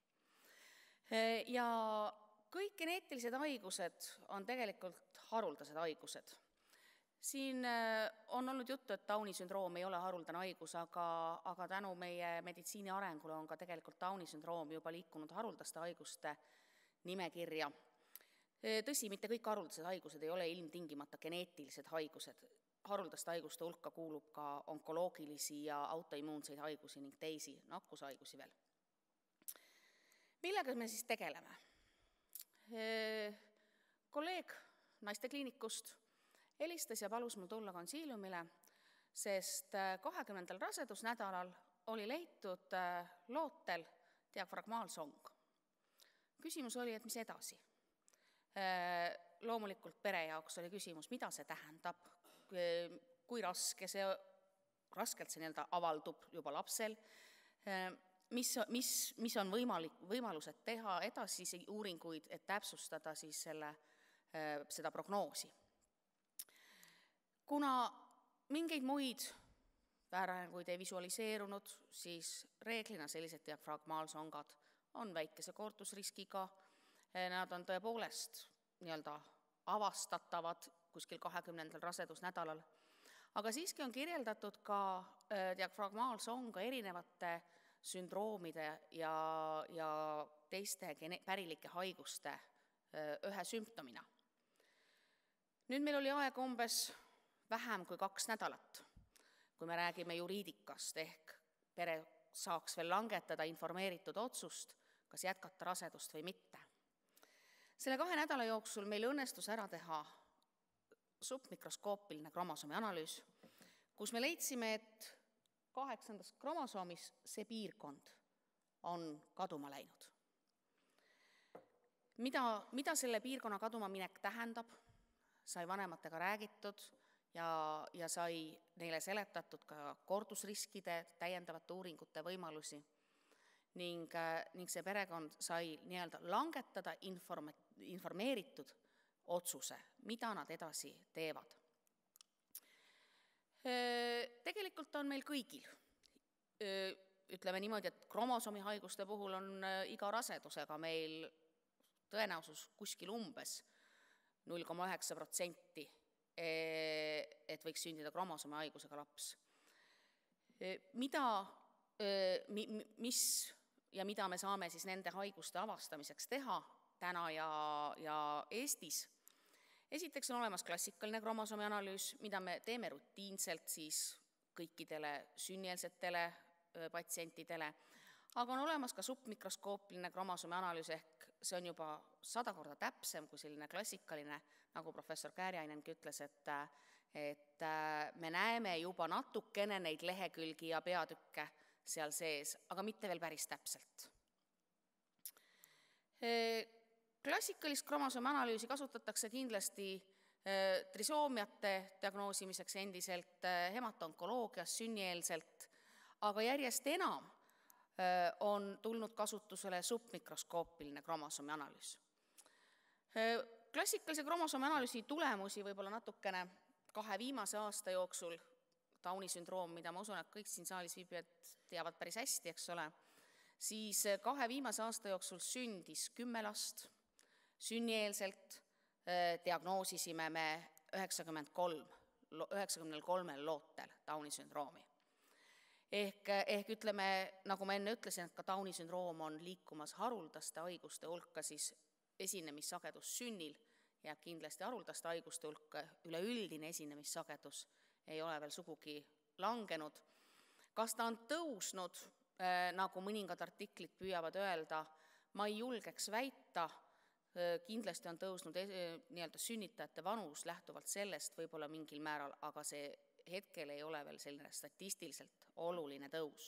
Ja kõik geneetilised haigused on tegelikult haruldased haigused. Siin on olnud juttu, et Downi sündroom ei ole haruldane haigus, aga, aga tänu meie meditsiini arengule on ka tegelikult Downi sündroom juba liikunud haruldaste haiguste nimekirja. Tõsi, mitte kõik haruldased haigused ei ole ilmtingimata geneetilised haigused. Haruldaste haiguste hulka kuulub ka onkoloogilisi ja autoimmuunseid haigusi ning teisi nakkushaigusi veel. Millega me siis tegeleme? Kolleeg naistekliinikust helistas ja palus mul tulla konsiiliumile, sest kahekümnendal rasedusnädalal oli leitud lootel diafragmaalsong. Küsimus oli, et mis edasi? Loomulikult pere jaoks oli küsimus, mida see tähendab, kui raske see, raskelt see nii-öelda avaldub juba lapsel, mis, mis, mis on võimalik, võimalused teha edasisi uuringuid, et täpsustada siis selle, seda prognoosi. Kuna mingeid muid väärarenguid ei visualiseerunud, siis reeglina sellised diafragmaalsongad on väikese koortusriskiga, nad on tõepoolest nii-öelda avastatavad kuskil kahekümnendal rasedusnädalal, aga siiski on kirjeldatud ka diafragmaalsonga erinevate sündroomide ja, ja teiste pärilike haiguste ühe sümptomina. Nüüd meil oli aeg umbes vähem kui kaks nädalat, kui me räägime juriidikast, ehk pere saaks veel langetada informeeritud otsust, kas jätkata rasedust või mitte. Selle kahe nädala jooksul meil õnnestus ära teha submikroskoopiline kromosoomi analüüs, kus me leidsime, et kaheksandas kromosoomis see piirkond on kaduma läinud. Mida, mida selle piirkonna kaduma minek tähendab, sai vanematega räägitud ja, ja sai neile seletatud ka kordusriskide täiendavate uuringute võimalusi ning, ning see perekond sai nii-öelda langetada inform, informeeritud otsuse, mida nad edasi teevad. Tegelikult on meil kõigil, ütleme niimoodi, et kromosoomihaiguste puhul on iga rasedusega meil tõenäosus kuskil umbes null koma üheksa protsenti, et võiks sündida kromosoomihaigusega laps. Mida, mis ja mida me saame siis nende haiguste avastamiseks teha täna ja, ja Eestis? Esiteks on olemas klassikaline kromosoomi analüüs, mida me teeme rutiinselt siis kõikidele sünnieelsetele patsientidele, aga on olemas ka submikroskoopiline kromosoomi analüüs, ehk see on juba sada korda täpsem kui selline klassikaline, nagu professor Kääriainengi ütles, et, et me näeme juba natukene neid lehekülgi ja peatükke seal sees, aga mitte veel päris täpselt. Klassikalist kromosoomi analüüsi kasutatakse kindlasti trisoomiate diagnoosimiseks endiselt, hematoonkoloogias, sünnieelselt, aga järjest enam on tulnud kasutusele submikroskoopiline kromosoomi analüüs. Klassikalise kromosoomi analüüsi tulemusi võib-olla natukene kahe viimase aasta jooksul, Downi sündroom, mida ma usun, et kõik siin saalis viibijad teavad päris hästi, eks ole, siis kahe viimase aasta jooksul sündis kümme last, sünnieelselt diagnoosisime me üheksakümmend kolm, üheksakümmend kolmel lootel Downi sündroomi. Ehk, ehk ütleme, nagu ma enne ütlesin, et ka Downi sündroom on liikumas haruldaste haiguste hulka, siis esinemissagedus sünnil jääb kindlasti haruldaste haiguste hulka, üleüldine esinemissagedus ei ole veel sugugi langenud. Kas ta on tõusnud, nagu mõningad artiklid püüavad öelda, ma ei julgeks väita, kindlasti on tõusnud nii-öelda sünnitajate vanus lähtuvalt sellest võib-olla mingil määral, aga see hetkel ei ole veel selline statistiliselt oluline tõus.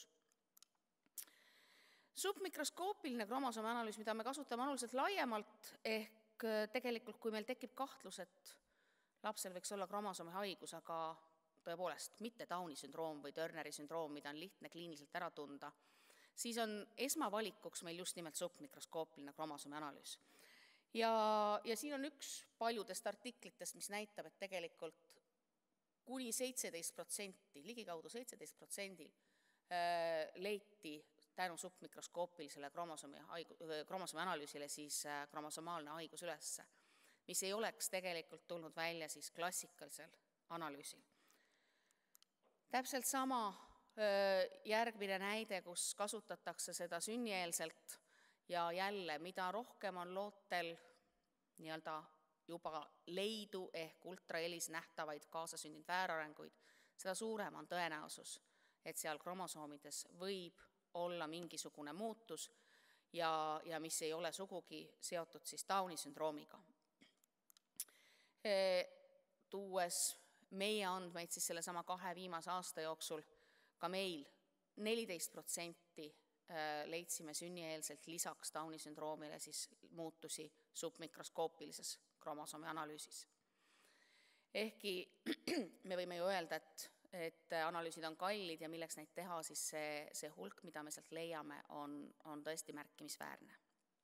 Submikroskoopiline kromosoomi analüüs, mida me kasutame oluliselt laiemalt, ehk tegelikult kui meil tekib kahtlus, et lapsel võiks olla kromosoomi haigus, aga tõepoolest mitte Downi sündroom või Turneri sündroom, mida on lihtne kliiniliselt ära tunda, siis on esmavalikuks meil just nimelt submikroskoopiline kromosoomi analüüs. Ja, ja siin on üks paljudest artiklitest, mis näitab, et tegelikult kuni seitseteist protsenti, ligikaudu seitseteist protsendil leiti tänu submikroskoopilisele kromosoomi, haigu, kromosoomi analüüsile siis kromosomaalne haigus ülesse, mis ei oleks tegelikult tulnud välja siis klassikalisel analüüsil. Täpselt sama järgmine näide, kus kasutatakse seda sünnieelselt ja jälle, mida rohkem on lootel nii-öelda juba leidu ehk ultrahelis nähtavaid kaasasündinud väärarenguid, seda suurem on tõenäosus, et seal kromosoomides võib olla mingisugune muutus ja, ja mis ei ole sugugi seotud siis Downi sündroomiga. E, tuues meie andmeid siis selle sama kahe viimase aasta jooksul, ka meil neliteist protsenti leidsime sünnieelselt lisaks Downi sündroomile siis muutusi submikroskoopilises kromosoomi analüüsis. Ehkki me võime ju öelda, et, et analüüsid on kallid ja milleks neid teha, siis see, see hulk, mida me sealt leiame, on, on tõesti märkimisväärne.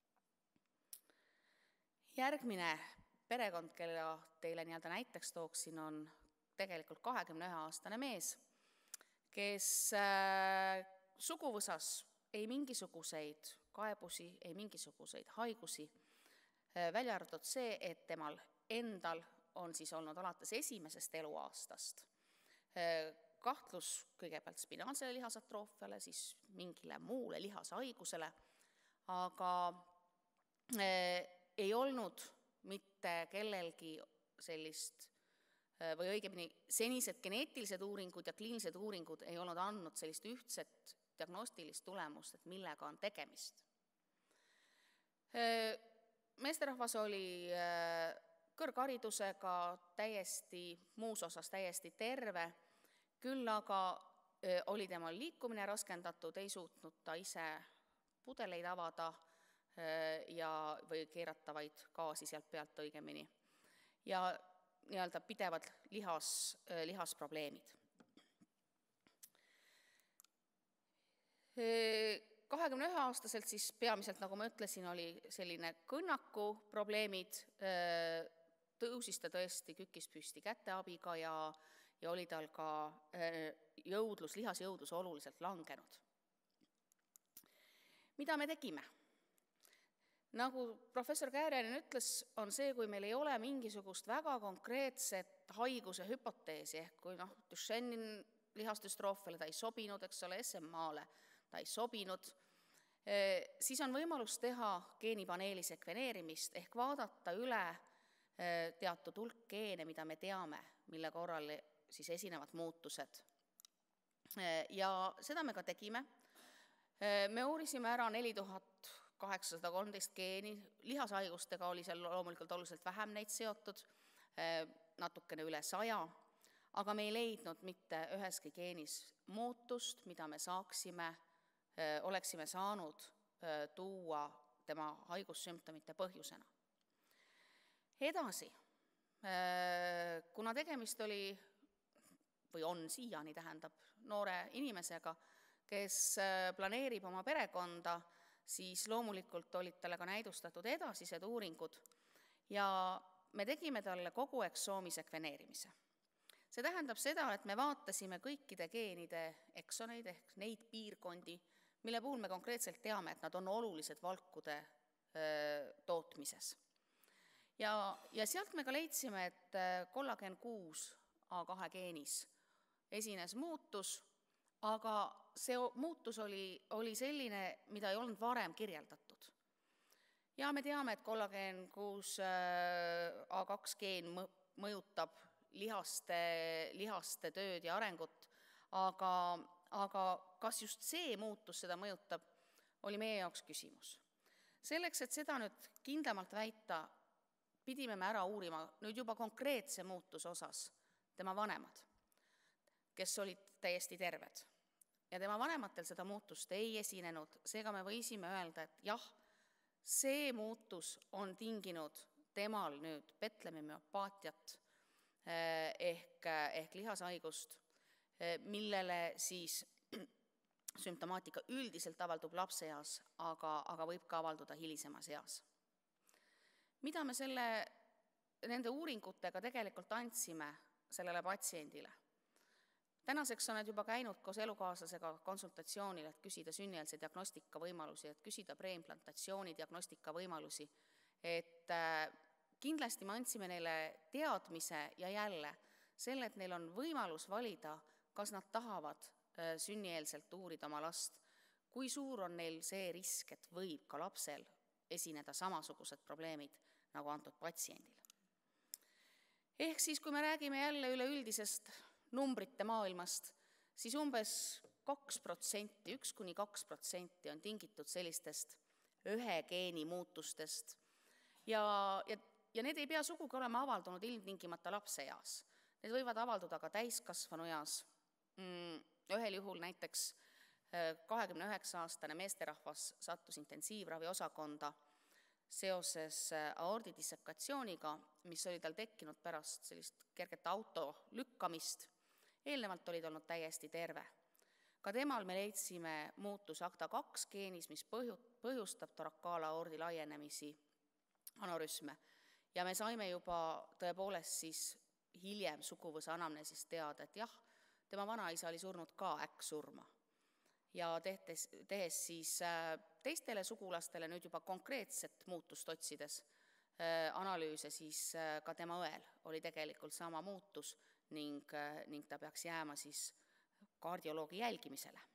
Järgmine perekond, kelle teile nii-öelda näiteks tooksin, on tegelikult kahekümne ühe aastane mees, kes äh, suguvõsas ei mingisuguseid kaebusi, ei mingisuguseid haigusi, välja arvatud see, et temal endal on siis olnud alates esimesest eluaastast kahtlus kõigepealt spinaalsele lihasatroofiale, siis mingile muule lihashaigusele, aga ei olnud mitte kellelgi sellist, või õigemini senised geneetilised uuringud ja kliinilised uuringud ei olnud andnud sellist ühtset diagnostilist tulemust, et millega on tegemist. Meesterahvas oli kõrgharidusega täiesti, muus osas täiesti terve, küll aga oli temal liikumine raskendatud, ei suutnud ta ise pudeleid avada ja, või keeratavaid gaasi sealt pealt õigemini. Ja nii-öelda pidevad lihas, lihasprobleemid. kahekümne ühe aastaselt siis peamiselt, nagu ma ütlesin, oli selline kõnnaku probleemid, tõusis ta tõesti kükis püsti käte abiga ja, ja oli tal ka jõudlus, lihasjõudlus oluliselt langenud. Mida me tegime? Nagu professor Käärjanen ütles, on see, kui meil ei ole mingisugust väga konkreetset haiguse hüpoteesi, ehk kui noh, Duchenne'in lihasdüstroofiale ta ei sobinud, eks ole, S M A-le ta ei sobinud, siis on võimalus teha geenipaneeli sekveneerimist ehk vaadata üle teatud hulk geene, mida me teame, mille korral siis esinevad muutused. Ja seda me ka tegime. Me uurisime ära neli tuhat kaheksasada kolmteist geeni, lihashaigustega oli seal loomulikult oluliselt vähem neid seotud, natukene üle saja, aga me ei leidnud mitte üheski geenis muutust, mida me saaksime, oleksime saanud tuua tema haigussümptomite põhjusena. Edasi, kuna tegemist oli, või on siiani tähendab, noore inimesega, kes planeerib oma perekonda, siis loomulikult olid talle ka näidustatud edasised uuringud ja me tegime talle kogu eksoomi sekveneerimise. See tähendab seda, et me vaatasime kõikide geenide eksoneid ehk neid piirkondi, mille puhul me konkreetselt teame, et nad on olulised valkude öö, tootmises. Ja, ja sealt me ka leidsime, et kollageen kuus A kahe geenis esines muutus, aga see muutus oli, oli selline, mida ei olnud varem kirjeldatud. Ja me teame, et kollageen kuus A kaks geen mõjutab lihaste, lihaste tööd ja arengut, aga, aga kas just see muutus seda mõjutab, oli meie jaoks küsimus. Selleks, et seda nüüd kindlamalt väita, pidime me ära uurima nüüd juba konkreetse muutuse osas tema vanemad, kes olid täiesti terved. Ja tema vanematel seda muutust ei esinenud, seega me võisime öelda, et jah, see muutus on tinginud temal nüüd Betlemi müopaatiat ehk, ehk lihashaigust, millele siis sümptomaatika üldiselt avaldub lapseeas, aga, aga võib ka avalduda hilisemas eas. mida me selle, nende uuringutega tegelikult andsime sellele patsiendile? Tänaseks on nad juba käinud koos elukaaslasega konsultatsioonil, et küsida sünnieelse diagnostika võimalusi, et küsida preimplantatsiooni diagnostika võimalusi, et kindlasti me andsime neile teadmise ja jälle selle, et neil on võimalus valida, kas nad tahavad sünnieelselt uurida oma last, kui suur on neil see risk, et võib ka lapsel esineda samasugused probleemid nagu antud patsiendil. Ehk siis, kui me räägime jälle üleüldisest numbrite maailmast, siis umbes kaks protsenti, üks kuni kaks protsenti on tingitud sellistest ühe geeni muutustest ja, ja, ja need ei pea sugugi olema avaldunud ilmtingimata lapseeas. Need võivad avalduda ka täiskasvanu eas. Ühel juhul näiteks kahekümne üheksa aastane meesterahvas sattus intensiivravi osakonda seoses aordidissekatsiooniga, mis oli tal tekkinud pärast sellist kerget auto lükkamist. Eelnevalt olid olnud täiesti terve. Ka temal me leidsime muutus A C T A kaks geenis, mis põhjustab torakaalaordi laienemisi anorüsme. Ja me saime juba tõepoolest siis hiljem suguvõsa anamneesist teada, et jah, tema vanaisa oli surnud ka äkksurma. Ja tehes, tehes siis teistele sugulastele nüüd juba konkreetset muutust otsides analüüse, siis ka tema õel oli tegelikult sama muutus ning, ning ta peaks jääma siis kardioloogi jälgimisele.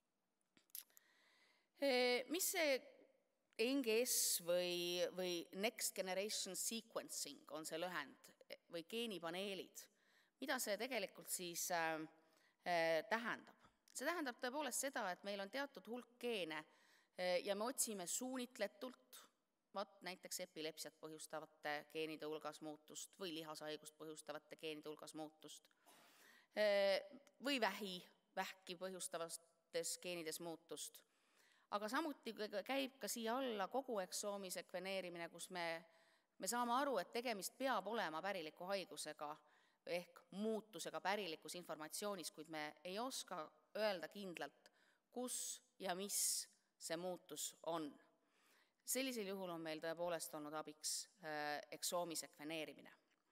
Mis see N G S või, või Next Generation Sequencing on see lühend või geenipaneelid? Mida see tegelikult siis äh, tähendab? See tähendab tõepoolest seda, et meil on teatud hulk geene ja me otsime suunitletult, vaat näiteks epilepsiat põhjustavate geenide hulgas muutust või lihashaigust põhjustavate geenide hulgas muutust või vähi, vähki põhjustavates geenides muutust. Aga samuti käib ka siia alla kogu eksoomi sekveneerimine, kus me, me saame aru, et tegemist peab olema päriliku haigusega ehk muutusega pärilikus informatsioonis, kuid me ei oska öelda kindlalt, kus ja mis see muutus on. Sellisel juhul on meil tõepoolest olnud abiks eksoomi sekveneerimine.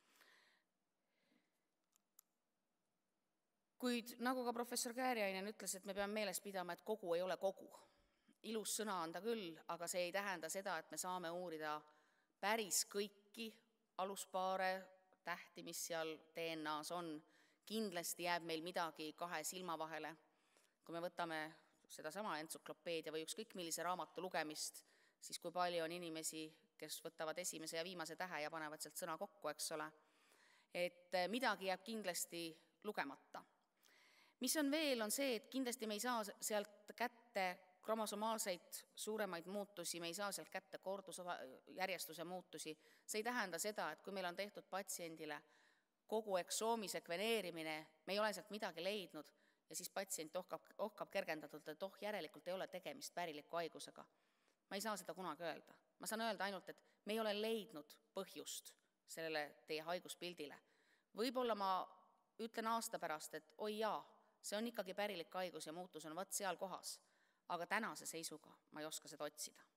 Kuid nagu ka professor Kääriainen ütles, et me peame meeles pidama, et kogu ei ole kogu. Ilus sõna on ta küll, aga see ei tähenda seda, et me saame uurida päris kõiki aluspaare, tähti, mis seal D N A-s on. Kindlasti jääb meil midagi kahe silma vahele. Kui me võtame seda sama entsüklopeedia või ükskõik millise raamatu lugemist, siis kui palju on inimesi, kes võtavad esimese ja viimase tähe ja panevad sealt sõna kokku, eks ole. Et midagi jääb kindlasti lugemata. Mis on veel, on see, et kindlasti me ei saa sealt kätte kromosomaalseid suuremaid muutusi, me ei saa sealt kätte kordusjärjestuse muutusi. See ei tähenda seda, et kui meil on tehtud patsiendile kogu eksoomi sekveneerimine, me ei ole sealt midagi leidnud ja siis patsient ohkab, ohkab kergendatult, et oh, järelikult ei ole tegemist päriliku haigusega. Ma ei saa seda kunagi öelda. Ma saan öelda ainult, et me ei ole leidnud põhjust sellele teie haiguspildile. Võib-olla ma ütlen aasta pärast, et oi jaa, see on ikkagi pärilik haigus ja muutus on vaat seal kohas, aga tänase seisuga ma ei oska seda otsida.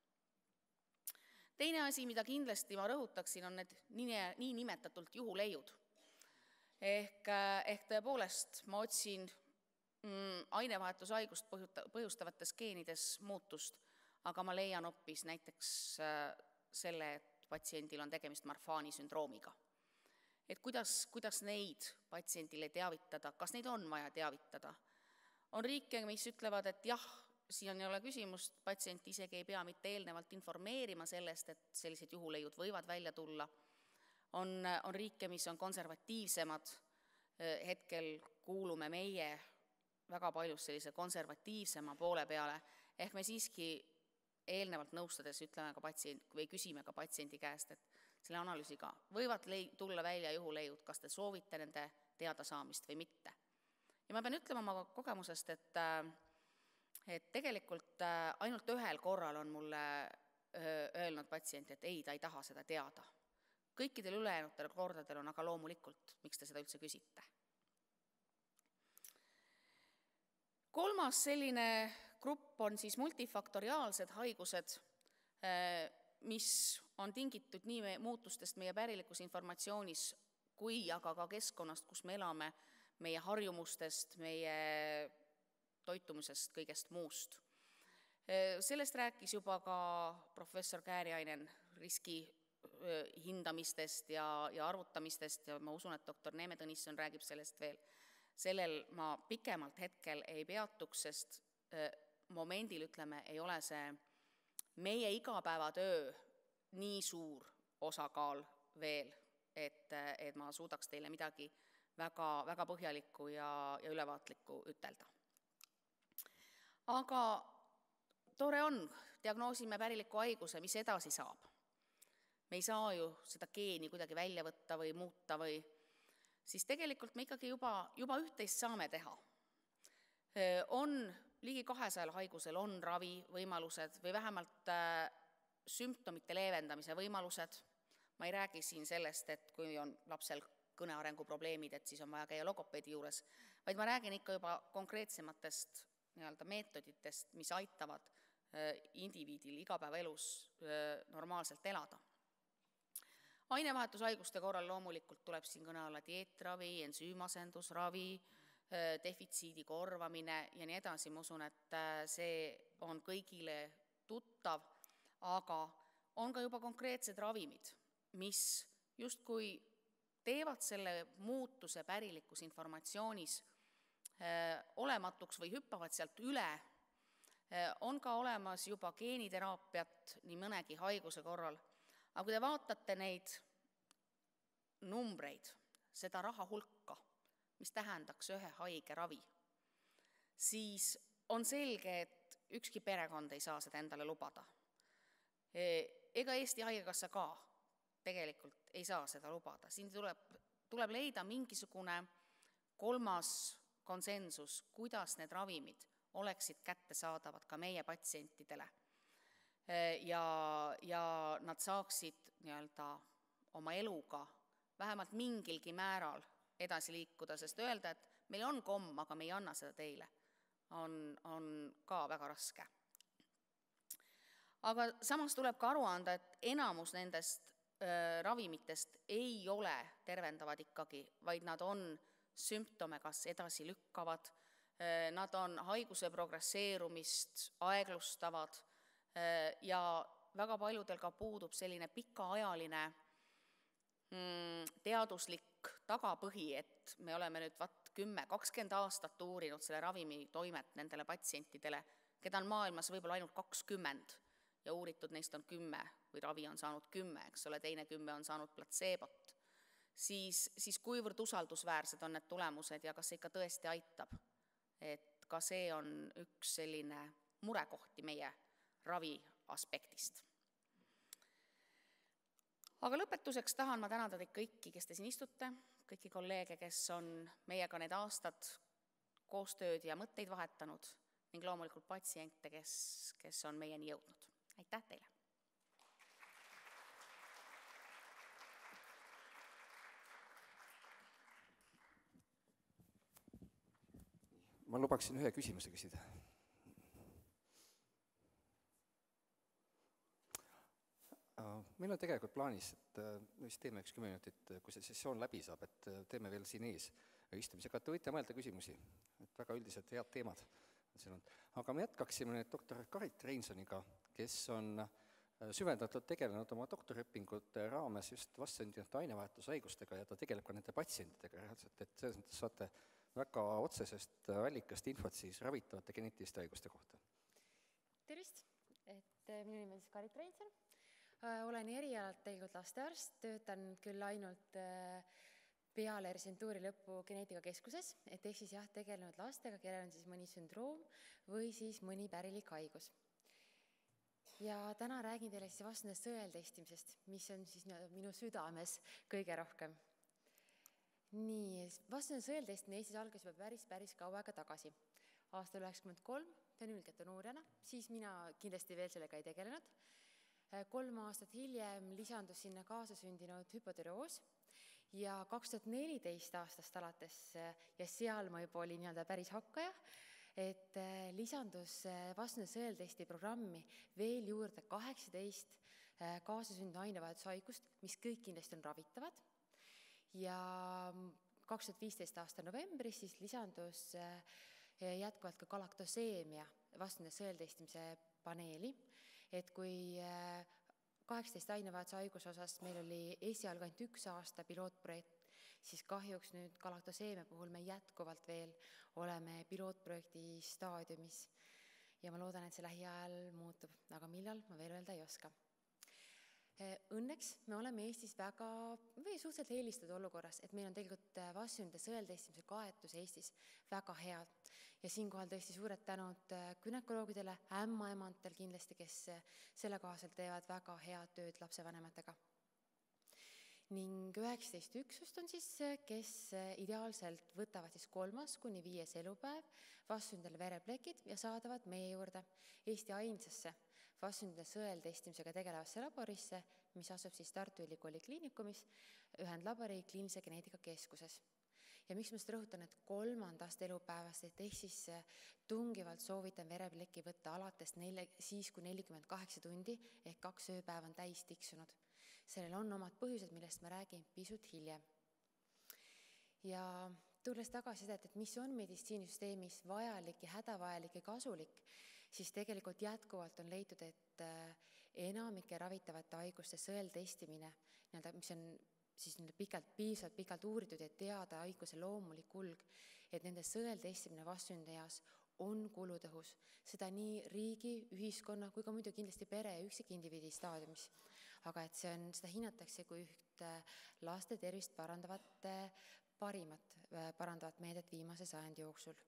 Teine asi, mida kindlasti ma rõhutaksin, on need nii, nii nimetatult juhuleiud. Ehk, ehk tõepoolest ma otsin mm, ainevahetushaigust põhjustavates geenides muutust, aga ma leian hoopis näiteks äh, selle, et patsiendil on tegemist Marfani sündroomiga. Et kuidas, kuidas neid patsiendile teavitada, kas neid on vaja teavitada? On riike, mis ütlevad, et jah, siin ei ole küsimust, patsient isegi ei pea mitte eelnevalt informeerima sellest, et sellised juhuleiud võivad välja tulla. On, on riike, mis on konservatiivsemad, hetkel kuulume meie väga paljus sellise konservatiivsema poole peale, ehk me siiski eelnevalt nõustades ütleme ka patsient, või küsime ka patsiendi käest, et selle analüüsiga võivad tulla välja juhuleiud, kas te soovite nende teadasaamist või mitte. Ja ma pean ütlema oma kogemusest, et, et tegelikult ainult ühel korral on mulle öelnud patsient, et ei, ta ei taha seda teada. Kõikidel ülejäänutel kordadel on aga loomulikult, miks te seda üldse küsite. Kolmas selline grupp on siis multifaktoriaalsed haigused, mis on tingitud nii me muutustest meie pärilikus informatsioonis kui aga ka keskkonnast, kus me elame, meie harjumustest, meie toitumisest, kõigest muust. Sellest rääkis juba ka professor Kääriainen riski hindamistest ja, ja arvutamistest ja ma usun, et doktor Neeme Tõnisson räägib sellest veel. Sellel ma pikemalt hetkel ei peatuks, sest momendil, ütleme, ei ole see meie igapäevatöö nii suur osakaal veel, et, et ma suudaks teile midagi väga, väga põhjalikku ja, ja ülevaatlikku ütelda. Aga tore on, diagnoosime päriliku haiguse, mis edasi saab. Me ei saa ju seda geeni kuidagi välja võtta või muuta või siis tegelikult me ikkagi juba, juba üht-teist saame teha. On ligi kahesajal haigusel on ravi võimalused või vähemalt sümptomite leevendamise võimalused. Ma ei räägi siin sellest, et kui on lapsel kõnearengu probleemid, et siis on vaja käia logopeedi juures, vaid ma räägin ikka juba konkreetsematest nii-öelda meetoditest, mis aitavad indiviidil igapäevaelus normaalselt elada. Ainevahetushaiguste korral loomulikult tuleb siin kõne alla dieetravi, ensüümasendusravi, defitsiidi korvamine ja nii edasi. Ma usun, et see on kõigile tuttav, aga on ka juba konkreetsed ravimid, mis justkui teevad selle muutuse pärilikus informatsioonis olematuks või hüppavad sealt üle. On ka olemas juba geeniteraapiat nii mõnegi haiguse korral. Aga kui te vaatate neid numbreid, seda raha hulka, mis tähendaks ühe haige ravi, siis on selge, et ükski perekond ei saa seda endale lubada. Ega Eesti Haigekassa ka tegelikult ei saa seda lubada. Siin tuleb, tuleb leida mingisugune kolmas konsensus, kuidas need ravimid oleksid kättesaadavad ka meie patsientidele. Ja, ja nad saaksid nii-öelda oma eluga vähemalt mingilgi määral edasi liikuda, sest öelda, et meil on komm, aga me ei anna seda teile, on, on ka väga raske. Aga samas tuleb ka aru anda, et enamus nendest äh, ravimitest ei ole tervendavad ikkagi, vaid nad on sümptome kas edasi lükkavad, äh, nad on haiguse progresseerumist aeglustavad, ja väga paljudel ka puudub selline pikaajaline mm, teaduslik tagapõhi, et me oleme nüüd vat kümme, kakskümmend aastat uurinud selle ravimi toimet nendele patsientidele, keda on maailmas võib-olla ainult kakskümmend ja uuritud neist on kümme või ravi on saanud kümme, eks ole, teine kümme on saanud platseebot, siis, siis kuivõrd usaldusväärsed on need tulemused ja kas see ikka tõesti aitab, et ka see on üks selline murekohti meie ravi aspektist. Aga lõpetuseks tahan ma tänada teid kõiki, kes te siin istute, kõiki kolleege, kes on meiega need aastad koostööd ja mõtteid vahetanud ning loomulikult patsiente, kes, kes on meieni jõudnud. Aitäh teile! Ma lubaksin ühe küsimuse küsida. Meil on tegelikult plaanis, et vist teeme üks kümme minutit, kui see sessioon läbi saab, et teeme veel siin ees istumisega, et te võite mõelda küsimusi, et väga üldiselt head teemad. Aga me jätkaksime nüüd doktor Karit Reinsoniga, kes on süvendatult tegelenud oma doktoriõpingute raames just vastsündinute ainevahetushaigustega ja ta tegeleb ka nende patsientidega reaalselt, et selles mõttes saate väga otsesest allikast infot siis ravitavate geneetiliste haiguste kohta. Tervist, et minu nimi on siis Karit Reinson. Olen erialalt tegelikult lastearst, töötan küll ainult peale residentuuri lõppu geneetikakeskuses, et ehk siis jah, tegelenud lastega, kellel on siis mõni sündroom või siis mõni pärilik haigus. Ja täna räägin teile siis vastandest sõeltestimisest, mis on siis minu südames kõige rohkem. Nii, vastandest sõeltestimine Eestis algas juba päris, päris kaua aega tagasi. Aastal üheksakümmend kolm, tõenäoliselt noorena, siis mina kindlasti veel sellega ei tegelenud. Kolm aastat hiljem lisandus sinna kaasasündinud hüpotireoos ja kaks tuhat neliteist aastast alates ja seal ma juba olin nii-öelda päris hakkaja, et lisandus vastanduse sõeltesti programmi veel juurde kaheksateist kaasasündinud ainevahetushaigust, mis kõik kindlasti on ravitavad. Ja kaks tuhat viisteist aasta novembris siis lisandus jätkuvalt ka galaktoseemia vastune sõeltestimise paneeli, et kui kaheksateist ainevahetuse haiguse osas meil oli esialgu ainult üks aasta pilootprojekt, siis kahjuks nüüd galaktoseemia puhul me jätkuvalt veel oleme pilootprojekti staadiumis ja ma loodan, et see lähiajal muutub, aga millal, ma veel öelda ei oska. Õnneks me oleme Eestis väga või suhteliselt eelistatud olukorras, et meil on tegelikult vastsündide sõeltestimise kaetus Eestis väga head. Ja siinkohal tõesti suured tänud gynekoloogidele, ämmaemantel kindlasti, kes selle kohaselt teevad väga head tööd lapsevanematega. Ning üheksateist üksust on siis, kes ideaalselt võtavad siis kolmas kuni viies elupäev vastsündidele vereplekid ja saadavad meie juurde Eesti ainsasse vastsündide sõeltestimisega tegelevasse laborisse, mis asub siis Tartu Ülikooli kliinikumis, ühendlabori kliinilise geneetika keskuses. Ja miks ma seda rõhutan, et kolmandast elupäevast, et ehk siis tungivalt soovitan verepleki võtta alates neile, siis kui nelikümmend kaheksa tundi ehk kaks ööpäeva on täis tiksunud. Sellel on omad põhjused, millest ma räägin pisut hiljem. Ja tulles tagasi seda, et mis on meditsiinisüsteemis vajalik ja hädavajalik ja kasulik, siis tegelikult jätkuvalt on leitud, et enamike ravitavate haiguste sõeltestimine, mis on siis pikalt, piisavalt pikalt uuritud ja teada haiguse loomulik kulg, et nende sõeltestimine vastsündide eas on kulutõhus. Seda nii riigi, ühiskonna kui ka muidu kindlasti pere ja üksikindiviidi staadiumis. Aga et see on, seda hinnatakse kui üht laste tervist parandavat, parimat parandavat meedet viimase sajandi jooksul.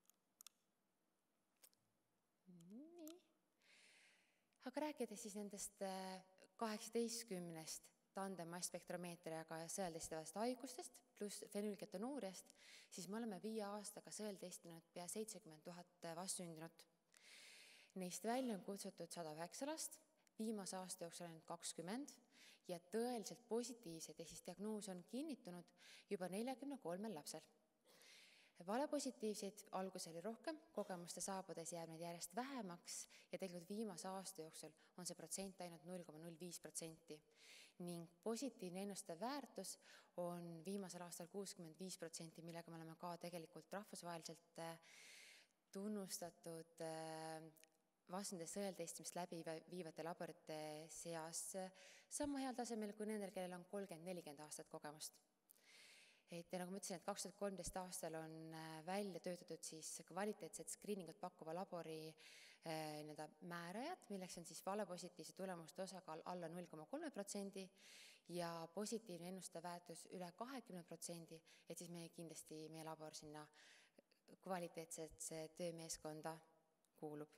Nii. Aga rääkides siis nendest kaheksateistkümnest tandemmasspektromeetriaga sõeltestivatest haigustest pluss fenüülketonuuriast, siis me oleme viie aastaga sõeltestinud pea seitsekümmend tuhat vastsündinut. Neist välja on kutsutud sada üheksa last, viimase aasta jooksul on kakskümmend ja tõeliselt positiivsed ja siis diagnoos on kinnitunud juba neljakümne kolmel lapsel. Valepositiivseid alguses oli rohkem, kogemuste saabudes jääb neid järjest vähemaks ja tegelikult viimase aasta jooksul on see protsent ainult null koma null viis protsenti. Ning positiivne ennustav väärtus on viimasel aastal kuuskümmend viis protsenti, millega me oleme ka tegelikult rahvusvaheliselt tunnustatud vastsündide sõeltestimist läbi viivate laborite seas sama heal tasemel kui nendel, kellel on kolmkümmend nelikümmend aastat kogemust. Et ja nagu ma ütlesin, et kaks tuhat kolmteist aastal on välja töötatud siis kvaliteetset screeningut pakkuva labori äh, määrajad, milleks on siis valepositiivse tulemuste osakaal alla null koma kolm protsendi ja positiivne ennustav väärtus üle kakskümmend protsenti, et siis meie kindlasti meie labor sinna kvaliteetsesse töömeeskonda kuulub.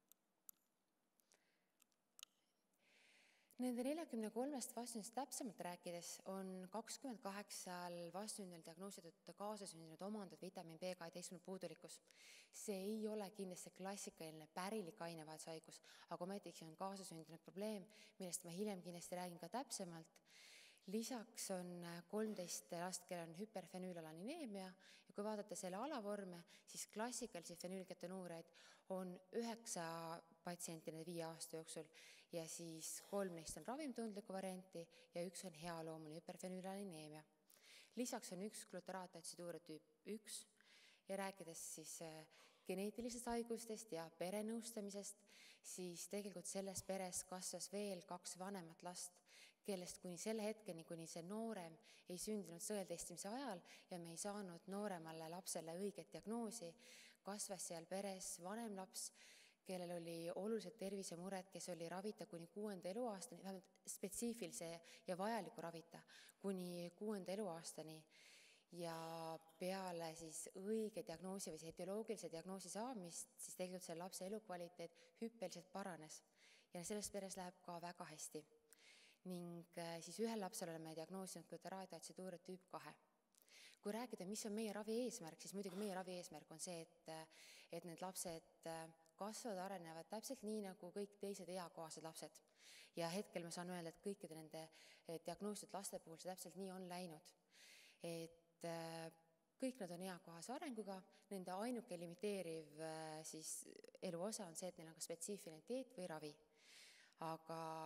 Nende neljakümne kolmest vastsündist täpsemalt rääkides on kakskümmend kaheksal vastsündil diagnoositud kaasasündinud omandatud vitamiin B kaheteist puudulikkus. See ei ole kindlasti klassikaline pärilik ainevahetushaigus, aga ometiks on kaasasündinud probleem, millest ma hiljem kindlasti räägin ka täpsemalt. Lisaks on kolmteist last, kellel on hüperfenüülalanineemia ja kui vaadata selle alavorme, siis klassikalisi fenüülketonuuriaid on üheksa patsientide viie aasta jooksul ja siis kolm neist on ravimtundliku varianti ja üks on healoomuline hüperfenüülalanineemia. Lisaks on üks glutaraatatsiduuria tüüp üks ja rääkides siis geneetilisest haigustest ja perenõustamisest, siis tegelikult selles peres kasvas veel kaks vanemat last, kellest kuni selle hetkeni, kuni see noorem ei sündinud sõeltestimise ajal ja me ei saanud nooremale lapsele õiget diagnoosi, kasvas seal peres vanem laps, kellel oli olulised tervisemured, kes oli ravita kuni kuuenda eluaastani, vähemalt spetsiifilise ja vajaliku ravita kuni kuuenda eluaastani ja peale siis õige diagnoosi või etioloogilise diagnoosi saamist, siis tegelikult selle lapse elukvaliteet hüppeliselt paranes ja selles peres läheb ka väga hästi. Ning siis ühel lapsel oleme diagnoosinud glutaraatatsiduuria tüüp kahe. Kui rääkida, mis on meie ravi eesmärk, siis muidugi meie ravi eesmärk on see, et, et need lapsed kasvavad, arenevad täpselt nii, nagu kõik teised eakohased lapsed. Ja hetkel ma saan öelda, et kõikide nende diagnoositud laste puhul see täpselt nii on läinud. Et kõik nad on eakohase arenguga, nende ainuke limiteeriv siis, eluosa on see, et neil on ka spetsiifiline dieet või ravi. Aga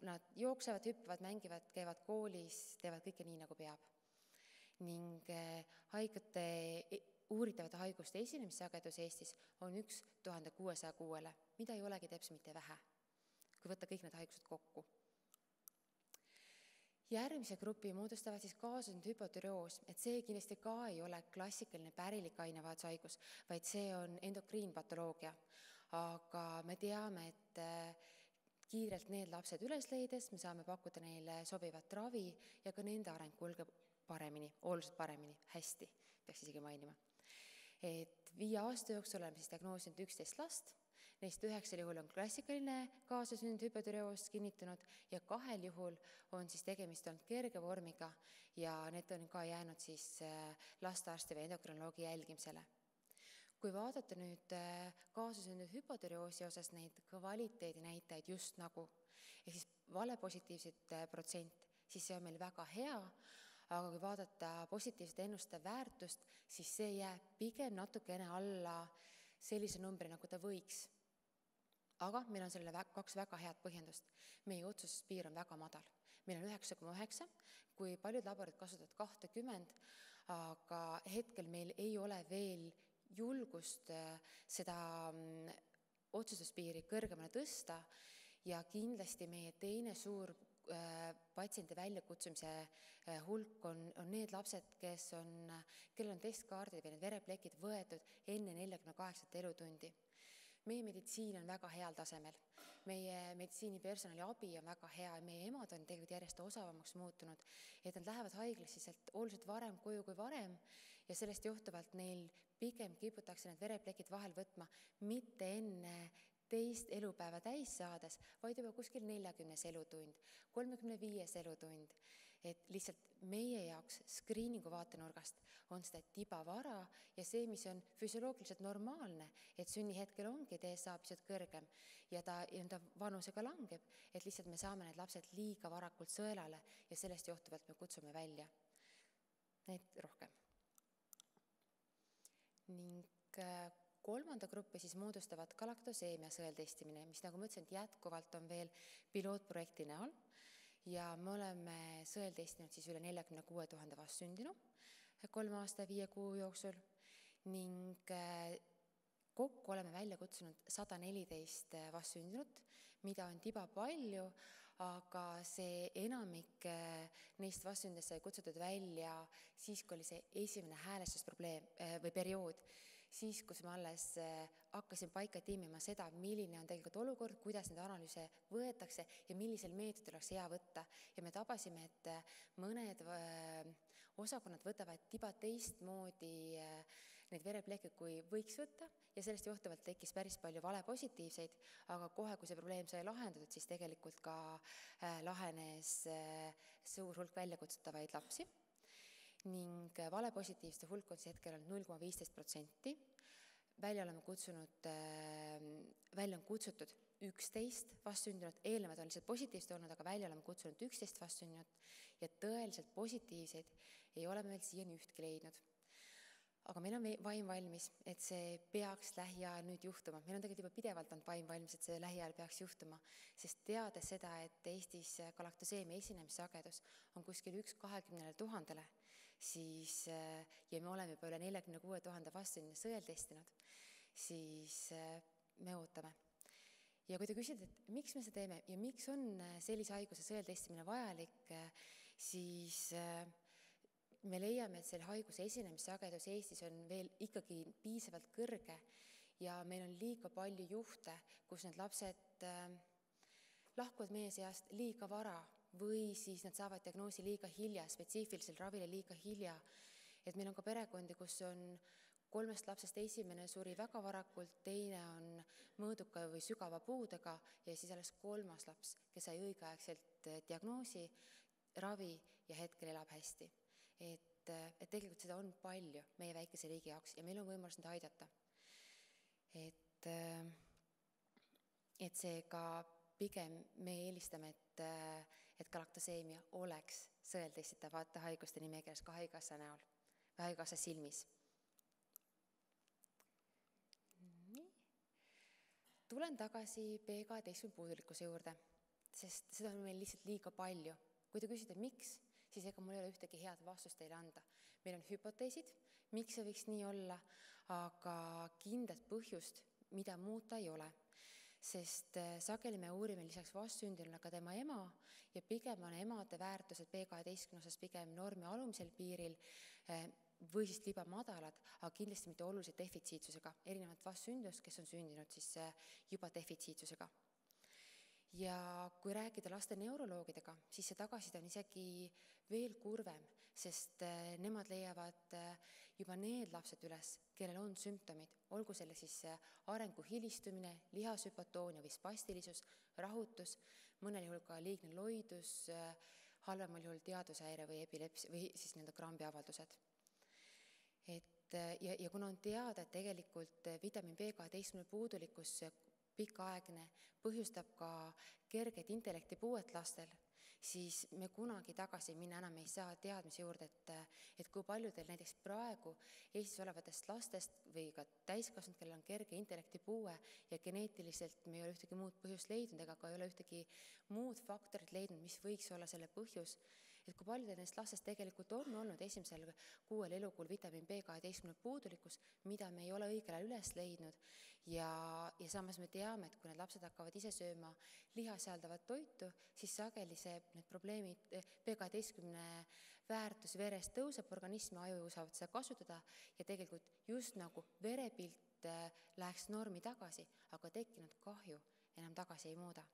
nad jooksevad, hüppavad, mängivad, käivad koolis, teevad kõike nii, nagu peab. Ning haigete, uuritavate haiguste esinemissagedus Eestis on üks tuhande kuuesaja kuuele, mida ei olegi teps mitte vähe, kui võtta kõik need haigused kokku. Järgmise grupi moodustavad siis kaasusnud hüpotüreoos, et see kindlasti ka ei ole klassikaline pärilik ainevahetushaigus, vaid see on endokriinpatoloogia. Aga me teame, et kiirelt need lapsed üles leides, me saame pakkuda neile sobivat ravi ja ka nende areng kulgeb paremini, oluliselt paremini, hästi, peaks isegi mainima. Et viie aasta jooksul oleme siis diagnoosinud üksteist last, neist üheksal juhul on klassikaline kaasasünnud hüpotüreoos kinnitunud ja kahel juhul on siis tegemist olnud kerge vormiga ja need on ka jäänud siis lastearsti või endokrinoloogi jälgimisele. Kui vaadata nüüd kaasasünnud hüpotüreoosi osas neid kvaliteedi näitajaid just nagu, ehk siis valepositiivsed protsent, siis see on meil väga hea, aga kui vaadata positiivset ennuste väärtust, siis see jääb pigem natukene alla sellise numbri, nagu ta võiks. Aga meil on sellele kaks väga head põhjendust. Meie otsustuspiir on väga madal. Meil on üheksa koma üheksa, kui paljud laborid kasutavad kakskümmend, aga hetkel meil ei ole veel julgust seda otsustuspiiri kõrgemale tõsta ja kindlasti meie teine suur patsiendi väljakutsumise hulk on, on need lapsed, kes on, kellel on testkaardid või need vereplekid võetud enne neljakümne kaheksat elutundi. Meie meditsiin on väga heal tasemel. Meie meditsiinipersonali abi on väga hea ja meie emad on tegelikult järjest osavamaks muutunud, et nad lähevad haiglasse sealt oluliselt varem koju kui varem ja sellest johtuvalt neil pigem kiputakse need vereplekid vahel võtma mitte enne teist elupäeva täis saades, vaid juba kuskil neljakümnes elutund, kolmekümne viies elutund. Et lihtsalt meie jaoks skriiningu vaatenurgast on seda tibavara ja see, mis on füsioloogiliselt normaalne, et sünnihetkel ongi D S A pisut kõrgem ja ta, ja ta vanusega langeb, et lihtsalt me saame need lapsed liiga varakult sõelale ja sellest johtuvalt me kutsume välja neid rohkem. Ning kolmanda gruppi siis moodustavad galaktoseemia sõeltestimine, mis nagu ma ütlesin, jätkuvalt on veel pilootprojekti näol ja me oleme sõeltestinud siis üle neljakümne kuue tuhande vastsündinu kolme aasta viie kuu jooksul ning kokku oleme välja kutsunud sada neliteist vastsündinut, mida on tiba palju, aga see enamik neist vastsündest sai kutsutud välja siis, kui oli see esimene häälestusprobleem või periood, siis, kus ma alles hakkasin paika tiimima seda, milline on tegelikult olukord, kuidas need analüüse võetakse ja millisel meetodil oleks hea võtta. Ja me tabasime, et mõned osakonnad võtavad tiba teistmoodi neid verepleke, kui võiks võtta ja sellest johtuvalt tekkis päris palju valepositiivseid, aga kohe, kui see probleem sai lahendatud, siis tegelikult ka lahenes suur hulk väljakutsutavaid lapsi. Ning valepositiivste hulk on see hetkel on null koma viisteist protsenti. Välja oleme kutsunud, välja on kutsutud üksteist vastsündinut, eelnevad on lihtsalt positiivsed olnud, aga välja oleme kutsunud üksteist vastsündinut ja tõeliselt positiivseid ei ole meil siiani ühtki leidnud. Aga meil on vaim valmis, et see peaks lähiajal nüüd juhtuma. Meil on tegelikult juba pidevalt on vaim valmis, et see lähiajal peaks juhtuma, sest teades seda, et Eestis galaktoseemia esinemissagedus on kuskil üks kahekümnele tuhandele, siis, ja me oleme juba üle neljakümne kuue tuhande vastsündine sõeltestinud, siis me ootame. Ja kui te küsite, et miks me seda teeme ja miks on sellise haiguse sõeltestimine vajalik, siis me leiame, et selle haiguse esinemissagedus Eestis on veel ikkagi piisavalt kõrge ja meil on liiga palju juhte, kus need lapsed lahkuvad meie seast liiga vara või siis nad saavad diagnoosi liiga hilja, spetsiifilisel ravile liiga hilja. Et meil on ka perekondi, kus on kolmest lapsest esimene suri väga varakult, teine on mõõduka või sügava puudega ja siis alles kolmas laps, kes sai õigeaegselt diagnoosi, ravi ja hetkel elab hästi. Et, et tegelikult seda on palju meie väikese riigi jaoks ja meil on võimalus neid aidata. Et, et see ka pigem me eelistame, et, et galaktoseemia oleks sõeltestitavate haiguste nimekirjas ka haigekassa näol või haigekassa silmis. Tulen tagasi B kaheteistkümne puudulikkuse juurde. sest seda on meil lihtsalt liiga palju. Kui te küsite, miks, siis ega mul ei ole ühtegi head vastust teile anda. Meil on hüpoteesid, miks see võiks nii olla, aga kindlat põhjust, mida muuta ei ole. Sest sageli me uurime lisaks vastsündinule ka tema ema ja pigem on emade väärtused B kaheteistkümne osas pigem normi alumisel piiril või siis liba madalad, aga kindlasti mitte oluliselt defitsiitsusega, erinevalt vastsündust, kes on sündinud siis juba defitsiitsusega. Ja kui rääkida laste neuroloogidega, siis see tagasiside on isegi veel kurvem, sest nemad leiavad juba need lapsed üles, kellel on sümptomid, olgu selle siis arengu hilistumine, lihashüpotoonia või spastilisus, rahutus, mõnel juhul ka liigne loidus, halvemal juhul teadushäire või epilepsia või siis nende krambiavaldused. Et, ja, ja kuna on teada, et tegelikult vitamiin B kaheteistkümne puudulikkus pikaaegne põhjustab ka kerget intellektipuuet lastel, siis me kunagi tagasi minna enam ei saa teadmise juurde, et, et kui paljudel näiteks praegu Eestis olevatest lastest või ka täiskasvanud, kellel on kerge intellektipuue ja geneetiliselt me ei ole ühtegi muud põhjust leidnud ega ka ei ole ühtegi muud faktorit leidnud, mis võiks olla selle põhjus, et kui paljudel neist lastest tegelikult on olnud esimesel kuuel elukuul vitamiin B kaheteistkümne puudulikkus, mida me ei ole õigel ajal üles leidnud ja, ja samas me teame, et kui need lapsed hakkavad ise sööma lihasealdavat toitu, siis sageli see, need probleemid B kaheteistkümne väärtus veres tõuseb, organismi aju saavad seda kasutada ja tegelikult just nagu verepilt läheks normi tagasi, aga tekkinud kahju enam tagasi ei muuda.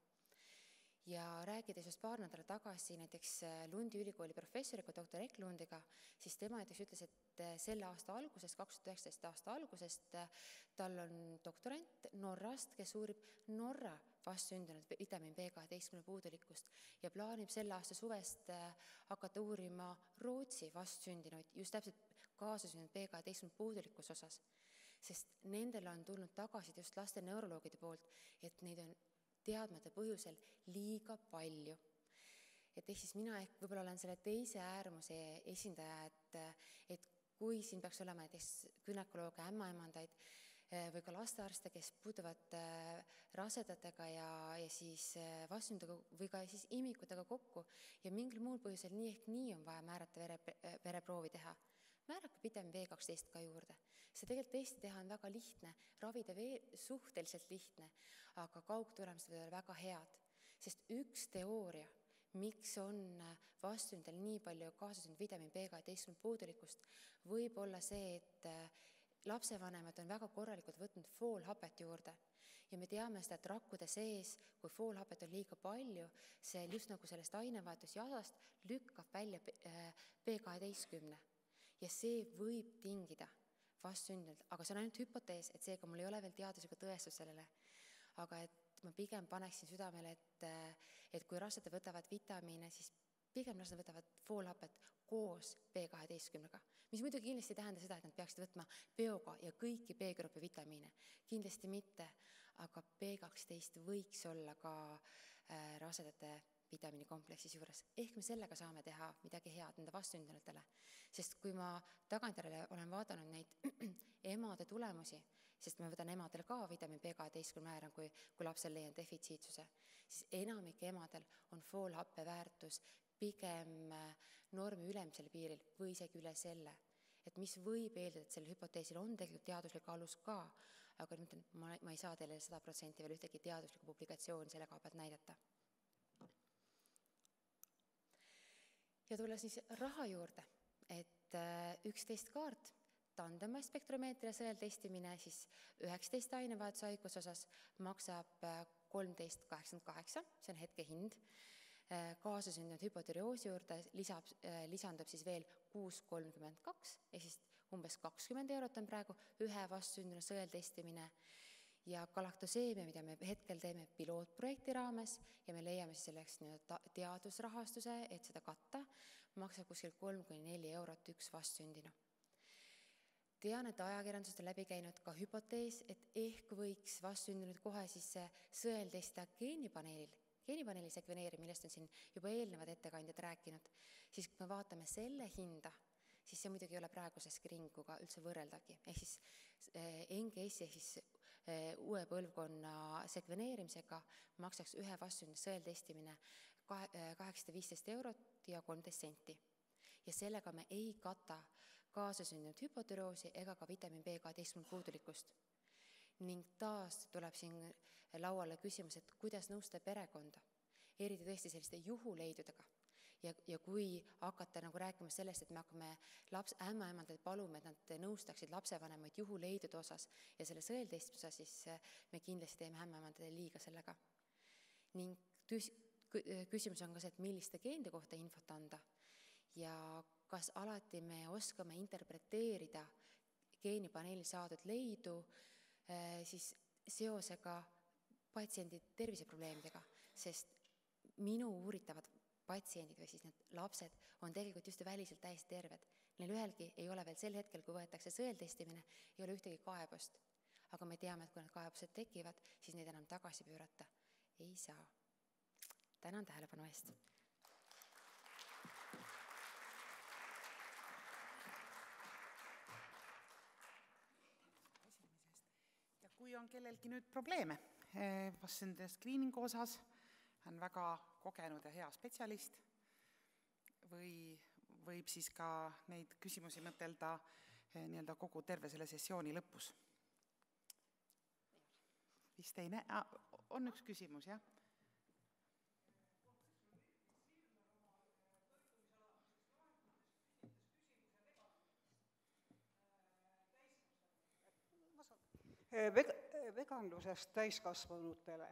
Ja rääkides just paar nädala tagasi näiteks Lundi ülikooli professoriga, doktor Ek Lundiga, siis tema näiteks ütles, et selle aasta algusest, kaks tuhat üheksateist aasta algusest, tal on doktorant Norrast, kes uurib Norra vastsündinud vitamiin B kaheteistkümne puudulikkust ja plaanib selle aasta suvest hakata uurima Rootsi vastsündinuid, just täpselt kaasasündinud B kaheteistkümne puudulikkuse osas, sest nendele on tulnud tagasi just laste neuroloogide poolt, et neid on teadmata põhjusel liiga palju. Et ehk siis mina ehk võib-olla olen selle teise äärmuse esindaja, et, et kui siin peaks olema näiteks günekoloogia, ämmaemandaid või ka lastearste, kes puutuvad rasedatega ja, ja siis vastsündega või ka siis imikutega kokku ja mingil muul põhjusel nii ehk nii on vaja määrata vere, vereproovi teha, määrake vitamiin B kaksteist ka juurde. See tegelikult tõesti teha on väga lihtne, ravida vee, suhteliselt lihtne, aga kaugtulemused võivad olla väga head, sest üks teooria, miks on vastsündel nii palju kaasasünd vitamiin B kaheteistkümne puudulikkust, võib olla see, et lapsevanemad on väga korralikult võtnud foolhapet juurde ja me teame seda, et rakkude sees, kui foolhapet on liiga palju, see just nagu sellest ainevahetusjadast lükkab välja B kaheteistkümne ja see võib tingida vastsündinud, aga see on ainult hüpotees, et seega mul ei ole veel teadusega tõestus sellele. Aga et ma pigem paneksin südamele, et, et kui rasedad võtavad vitamiine, siis pigem rasedad võtavad foolhapet koos B kaheteistkümnega, mis muidugi kindlasti ei tähenda seda, et nad peaksid võtma peoga ja kõiki B-grupi vitamiine. Kindlasti mitte, aga B kaksteist võiks olla ka äh, rasedate vitamiinikompleksis juures. Ehk me sellega saame teha midagi head nende vastsündinutele. Sest kui ma tagantjärele olen vaadanud neid emade tulemusi, sest ma võtan emadel ka vitamiin B kaheteistkümne määrang, kui, kui lapsel leian defitsiitsuse, siis enamik emadel on foolhappe väärtus pigem normi ülemisel piiril või isegi üle selle. Et mis võib eeldada, et sellel hüpoteesil on tegelikult teaduslik alus ka, aga nüüd ma, ma ei saa teile sada protsenti veel ühtegi teaduslikku publikatsiooni selle koha pealt näidata. Ja tulla siis raha juurde, et üksteist kaart, tandemaspektromeetria sõeltestimine, siis üheksateist ainevahetushaiguse osas maksab kolmteist kaheksakümmend kaheksa, see on hetke hind. Kaasasündinud hüpotiroosi juurde lisab, lisandub siis veel kuus kolmkümmend kaks, ehk siis umbes kakskümmend eurot on praegu ühe vastsündinu sõeltestimine. Ja galaktoseemia, mida me hetkel teeme pilootprojekti raames ja me leiame siis selleks teadusrahastuse, et seda katta, maksab kuskil kolm kuni neli eurot üks vastsündinu. Tean, et ajakirjandusest on läbi käinud ka hüpotees, et ehk võiks vastsündinud kohe siis sõeldesta geenipaneelil, geenipaneeli sekveneeri, millest on siin juba eelnevad ettekandjad rääkinud, siis kui me vaatame selle hinda, siis see muidugi ei ole praeguse screeninguga üldse võrreldagi. Ehk siis N G S-i ehk siis uue põlvkonna sekveneerimisega maksaks ühe vastsünni sõeltestimine kaheksasada viisteist eurot ja kolmteist senti. Ja sellega me ei kata kaasasündinud hüpotüroosi ega ka vitamiin B kaheteistkümne puudulikkust. Ning taas tuleb siin lauale küsimus, et kuidas nõustada perekonda, eriti tõesti selliste juhuleidudega. Ja, ja kui hakata nagu rääkima sellest, et me hakkame laps, ämmaemandad palume, et nad nõustaksid lapsevanemaid juhuleidude osas ja selle sõeltestimise, siis me kindlasti teeme ämmaemandade liiga sellega. Ning tüs, küsimus on ka see, et milliste geenide kohta infot anda ja kas alati me oskame interpreteerida geenipaneeli saadud leidu siis seosega patsiendi terviseprobleemidega, sest minu uuritavad patsiendid või siis need lapsed on tegelikult just väliselt täiesti terved. Neil ühelgi ei ole veel sel hetkel, kui võetakse sõeltestimine, ei ole ühtegi kaebust. Aga me teame, et kui need kaebused tekivad, siis neid enam tagasi pöörata ei saa. Tänan tähelepanu eest. Ja kui on kellelgi nüüd probleeme vassende screeningu osas, on väga kogenud ja hea spetsialist või võib siis ka neid küsimusi mõtelda nii-öelda kogu terve selle sessiooni lõpus. Vist ei näe, on üks küsimus, jah? Veganlusest täiskasvanutele.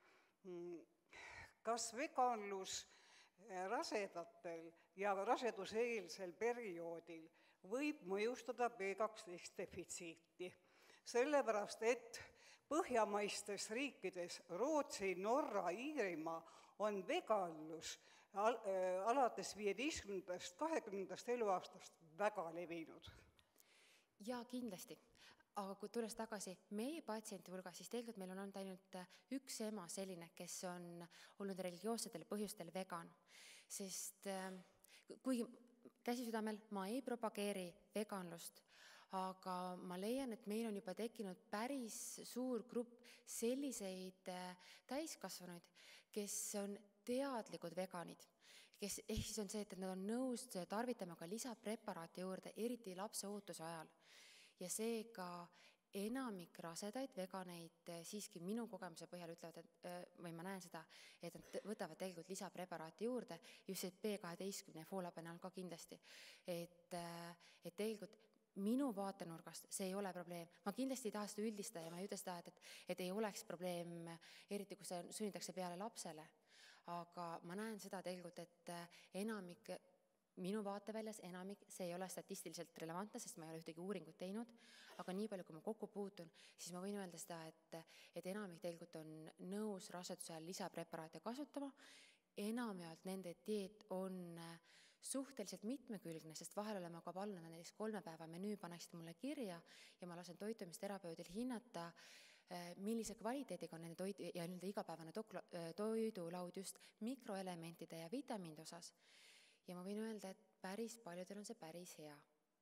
Kas veganlus rasedatel ja raseduseelsel perioodil võib mõjustada B kaksteist defitsiiti? Sellepärast, et põhjamaistes riikides Rootsi, Norra, Iirimaa on veganlus al- alates viieteistkümnendast kahekümnendast eluaastast väga levinud. Ja kindlasti. Aga kui tulles tagasi meie patsienti hulga, siis tegelikult meil on olnud ainult üks ema selline, kes on olnud religioossetel põhjustel vegan. Sest kui käsisüdamel ma ei propageeri veganlust, aga ma leian, et meil on juba tekkinud päris suur grupp selliseid täiskasvanuid, kes on teadlikud veganid. Kes, ehk siis on see, et nad on nõus tarvitama ka lisapreparaati juurde, eriti lapse ootuse ajal. Ja seega enamik rasedaid veganeid siiski minu kogemuse põhjal ütlevad, et, või ma näen seda, et nad võtavad tegelikult lisapreparaati juurde, just see B kaheteistkümne foolapenal ka kindlasti. Et, et tegelikult minu vaatenurgast see ei ole probleem. Ma kindlasti ei taha seda üldistada ja ma ei ütle seda, et, et ei oleks probleem, eriti kui see sunnitakse peale lapsele. Aga ma näen seda tegelikult, et enamik minu vaateväljas enamik, see ei ole statistiliselt relevantne, sest ma ei ole ühtegi uuringut teinud, aga nii palju, kui ma kokku puutun, siis ma võin öelda seda, et, et enamik tegelikult on nõus raseduse ajal lisapreparaate kasutama. Enamjaolt nende dieet on suhteliselt mitmekülgne, sest vahel olema ka palunud näiteks kolme päeva menüü paneksid mulle kirja ja ma lasen toitumisterapeudil hinnata, millise kvaliteediga on nende toidu ja nende igapäevane toidulaud just mikroelementide ja vitamiinide osas. Ja ma võin öelda, et päris paljudel on see päris hea.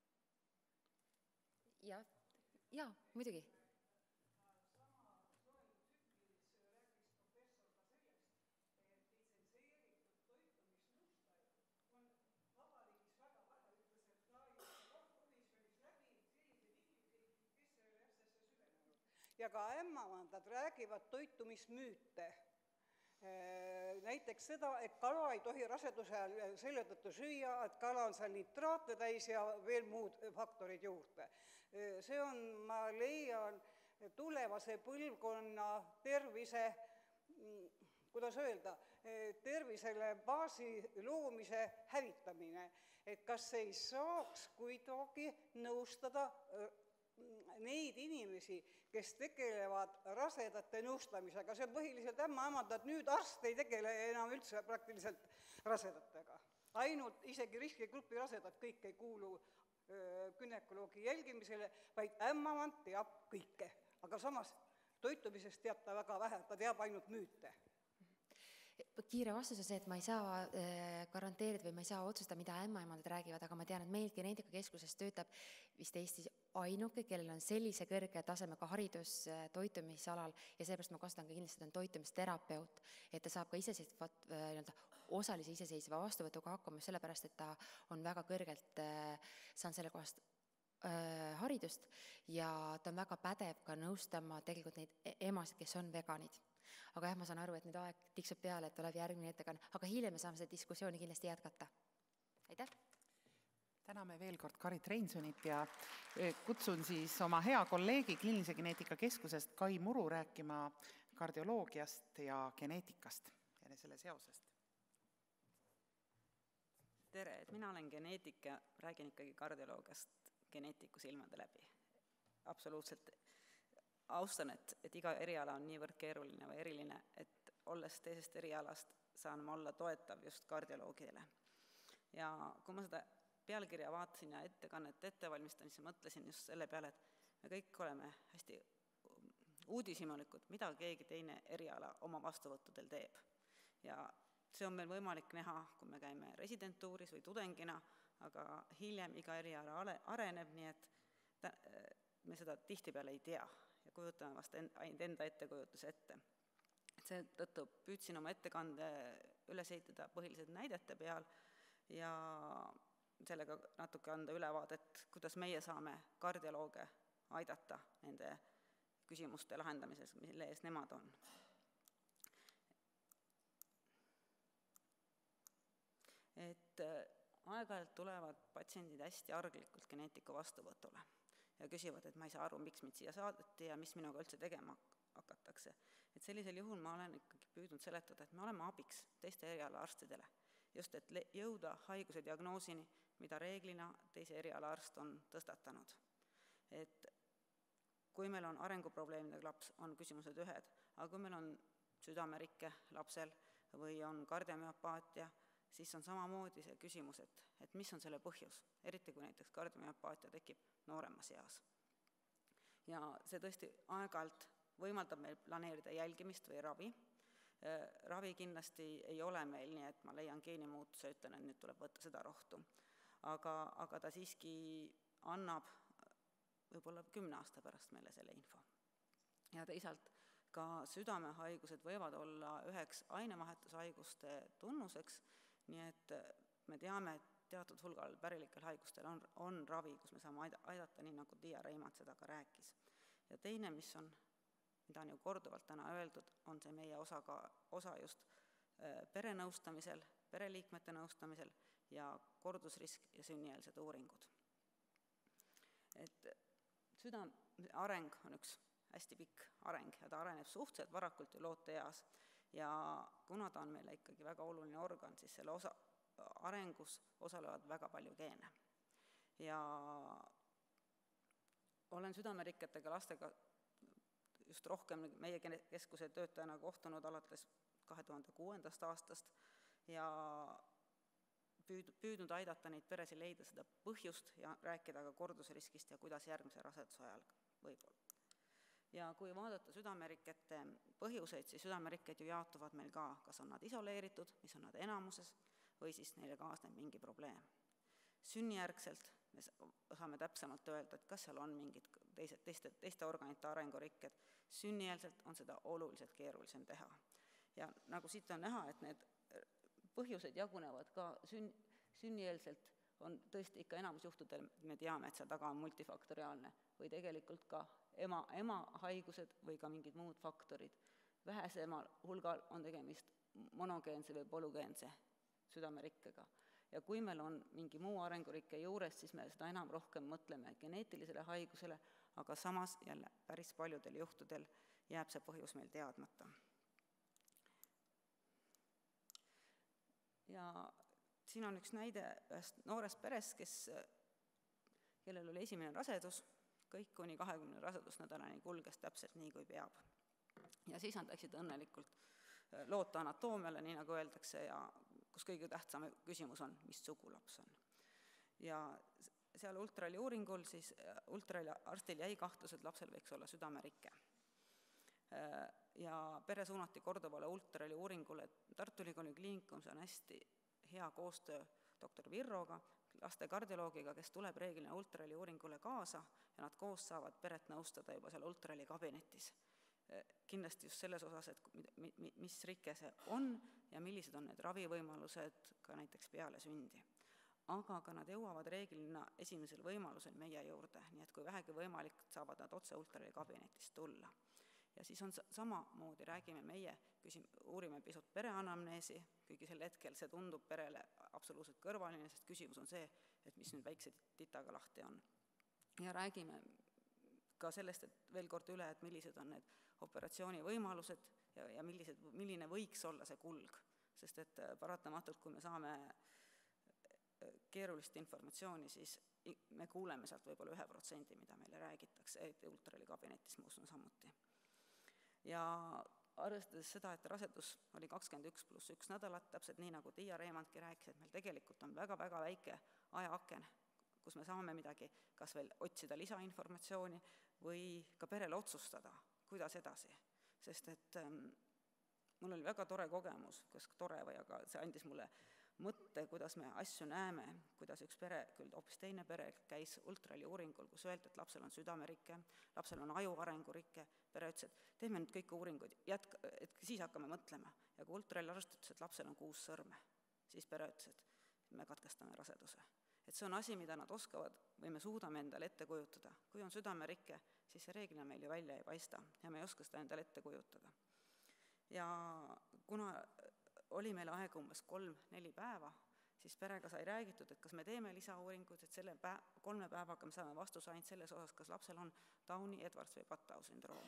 Ja, ja muidugi. Ja ka ämmavandad räägivad toitumismüüte. Näiteks seda, et kala ei tohi raseduse ajal selle tõttu süüa, et kala on seal nitraate täis ja veel muud faktorid juurde. See on, ma leian, tulevase põlvkonna tervise, kuidas öelda, tervisele baasi loomise hävitamine. Et kas ei saaks kuidagi nõustada neid inimesi, kes tegelevad rasedate nõustamisega. See on põhiliselt ämmaemandad, nüüd arst ei tegele enam üldse praktiliselt rasedatega. Ainult isegi riskigrupi rasedad kõik ei kuulu günekoloogi jälgimisele, vaid ämmaemand teab kõike. Aga samas toitumisest teab ta väga vähe, ta teab ainult müüte. Kiire vastus on see, et ma ei saa garanteerida või ma ei saa otsustada, mida ämmaemandad räägivad, aga ma tean, et meil geneetikakeskuses töötab vist Eestis ainuke, kellel on sellise kõrge tasemega haridus toitumisalal ja seepärast ma kasutan ka kindlasti, et on toitumisterapeut, et ta saab ka iseseisvat, nii-öelda osalise iseseisva vastuvõtuga hakkama, sellepärast, et ta on väga kõrgelt saan selle kohast äh, haridust ja ta on väga pädev ka nõustama tegelikult neid emasid, kes on veganid. Aga jah, ma saan aru, et nüüd aeg tiksub peale, et tuleb järgmine ettekanne, aga hiljem me saame seda diskussiooni kindlasti jätkata. Aitäh! Täname veel kord Karit Reinsonit ja kutsun siis oma hea kolleegi Kliinilise Geneetika Keskusest Kai Muru rääkima kardioloogiast ja geneetikast ja selle seosest. Tere, et mina olen geneetik ja räägin ikkagi kardioloogiast geneetiku silmade läbi. Absoluutselt austan, et, et iga eriala on niivõrd keeruline või eriline, et olles teisest erialast saan ma olla toetav just kardioloogidele. Ja kui ma seda pealkirja vaatasin ja ettekannet ette valmistan, siis mõtlesin just selle peale, et me kõik oleme hästi uudishimulikud, mida keegi teine eriala oma vastuvõttudel teeb. Ja see on meil võimalik näha, kui me käime residentuuris või tudengina, aga hiljem iga eriala areneb, nii et ta, me seda tihtipeale ei tea ja kujutame vast enda ettekujutuse ette. See tõttu püüdsin oma ettekande üles ehitada põhiliselt näidete peal ja sellega natuke anda ülevaadet, kuidas meie saame kardiolooge aidata nende küsimuste lahendamises, mille ees nemad on. Et aeg-ajalt tulevad patsiendid hästi arglikult geneetiku vastuvõtule ja küsivad, et ma ei saa aru, miks mind siia saadeti ja mis minuga üldse tegema hakatakse. Et sellisel juhul ma olen ikkagi püüdnud seletada, et me oleme abiks teiste eriala arstidele, just et jõuda haiguse diagnoosini, mida reeglina teise eriala arst on tõstatanud. Et kui meil on arenguprobleemidega laps, on küsimused ühed, aga kui meil on südamerikke lapsel või on kardiomüopaatia, siis on samamoodi see küsimus, et, et mis on selle põhjus, eriti kui näiteks kardiomüopaatia tekib nooremas eas. Ja see tõesti aeg-ajalt võimaldab meil planeerida jälgimist või ravi. Ravi kindlasti ei ole meil nii, et ma leian geenimuutuse ja ütlen, et nüüd tuleb võtta seda rohtu. Aga, aga ta siiski annab võib-olla kümne aasta pärast meile selle info. Ja teisalt ka südamehaigused võivad olla üheks ainevahetushaiguste tunnuseks, nii et me teame, et teatud hulgal pärilikel haigustel on, on ravi, kus me saame aidata, nii nagu Tiia Reimann seda ka rääkis. Ja teine, mis on, mida on ju korduvalt täna öeldud, on see meie osa, ka, osa just perenõustamisel, pereliikmete nõustamisel ja kordusrisk ja sünnieelsed uuringud. Et südame areng on üks hästi pikk areng ja ta areneb suhteliselt varakult ju looteeas ja kuna ta on meile ikkagi väga oluline organ, siis selle osa, arengus osalevad väga palju geene. Ja olen südameriketega lastega just rohkem meie keskuse töötajana kohtunud alates kahe tuhande kuuendast aastast ja püüdnud aidata neid peresi leida seda põhjust ja rääkida ka kordusriskist ja kuidas järgmise raseduse ajal võib olla. Ja kui vaadata südamerikete põhjuseid, siis südamerikked ju jaotuvad meil ka, kas on nad isoleeritud, mis on nad enamuses, või siis neile kaasneb mingi probleem. Sünnijärgselt me saame täpsemalt öelda, et kas seal on mingid teiste, teiste, teiste organite arengurikked. Sünnieelselt on seda oluliselt keerulisem teha. Ja nagu siit on näha, et need põhjused jagunevad ka sünn, sünnieelselt on tõesti ikka enamus juhtudel, me teame, et see taga on multifaktoriaalne või tegelikult ka ema, ema haigused või ka mingid muud faktorid. Vähesemal hulgal on tegemist monogeense või polügeense südamerikkega. Ja kui meil on mingi muu arengurikke juures, siis me seda enam rohkem mõtleme geneetilisele haigusele, aga samas jälle päris paljudel juhtudel jääb see põhjus meil teadmata. Ja siin on üks näide ühest noorest perest, kes, kellel oli esimene rasedus, kõik kuni kahekümne rasedusnädalani kulges täpselt nii, kui peab. Ja siis nad läksid õnnelikult loota anatoomiale, nii nagu öeldakse, ja kus kõige tähtsam küsimus on, mis sugulaps on. Ja seal ultrali uuringul siis ultrali arstil jäi kahtlus, et lapsel võiks olla südamerikke. ja pere suunati korduvale ultraheli uuringule Tartu Ülikooli Kliinikum, see on hästi hea koostöö doktor Virroga, laste kardioloogiga, kes tuleb reeglina ultraheli uuringule kaasa ja nad koos saavad peret nõustada juba seal ultraheli kabinetis. Kindlasti just selles osas, et mis rike see on ja millised on need ravivõimalused ka näiteks peale sündi. Aga ka nad jõuavad reeglina esimesel võimalusel meie juurde, nii et kui vähegi võimalik, saavad nad otse ultraheli kabinetist tulla. Ja siis on samamoodi, räägime meie, küsim, uurime pisut pereanamneesi, kuigi sel hetkel see tundub perele absoluutselt kõrvaline, sest küsimus on see, et mis nüüd väikse titaga lahti on. Ja räägime ka sellest, et veel kord üle, et millised on need operatsiooni võimalused ja, ja millised, milline võiks olla see kulg, sest et paratamatult, kui me saame keerulist informatsiooni, siis me kuuleme sealt võib-olla ühe protsendi, mida meile räägitakse, et ultraheli kabinetis muus on samuti. Ja arvestades seda, et rasedus oli kakskümmend üks pluss üks nädalat, täpselt nii nagu Tiia Reimandki rääkis, et meil tegelikult on väga-väga väike ajaaken, kus me saame midagi, kas veel otsida lisainformatsiooni või ka perele otsustada, kuidas edasi. Sest et ähm, mul oli väga tore kogemus, kas tore või, aga see andis mulle mõtte, kuidas me asju näeme, kuidas üks pere, küll hoopis teine pere, käis ultraheli uuringul, kus öeldi, et lapsel on südamerikke, lapsel on aju arengurikke, pere ütles, et teeme nüüd kõik uuringud, jätka, et siis hakkame mõtlema. Ja kui ultraheli arst ütles, et lapsel on kuus sõrme, siis pere ütles, et me katkestame raseduse. Et see on asi, mida nad oskavad või me suudame endale ette kujutada. Kui on südamerikke, siis see reeglina meil ju välja ei paista ja me ei oska seda endale ette kujutada. Ja kuna oli meil aega umbes kolm-neli päeva, siis perega sai räägitud, et kas me teeme lisauuringud, et selle päev, kolme päevaga me saame vastuse ainult selles osas, kas lapsel on Downi, Edwards või Patau sündroom.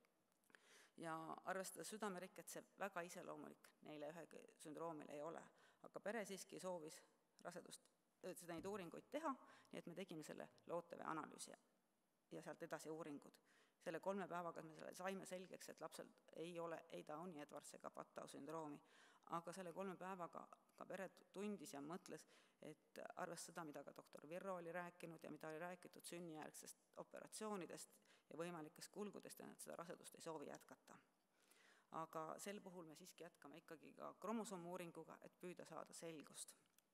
Ja arvestades südameriket, see väga iseloomulik neile ühe sündroomil ei ole, aga pere siiski soovis rasedust, seda neid uuringuid teha, nii et me tegime selle lootevee analüüsi ja sealt edasi uuringud. Selle kolme päevaga me saime selgeks, et lapsel ei ole ei Downi, Edwards ega Patau sündroomi, aga selle kolme päevaga ka pere tundis ja mõtles, et arvest seda, mida ka doktor Virro oli rääkinud ja mida oli rääkitud sünnijärgsest operatsioonidest ja võimalikest kulgudest, ja nad seda rasedust ei soovi jätkata. Aga sel puhul me siiski jätkame ikkagi ka kromosoomuuringuga, et püüda saada selgust.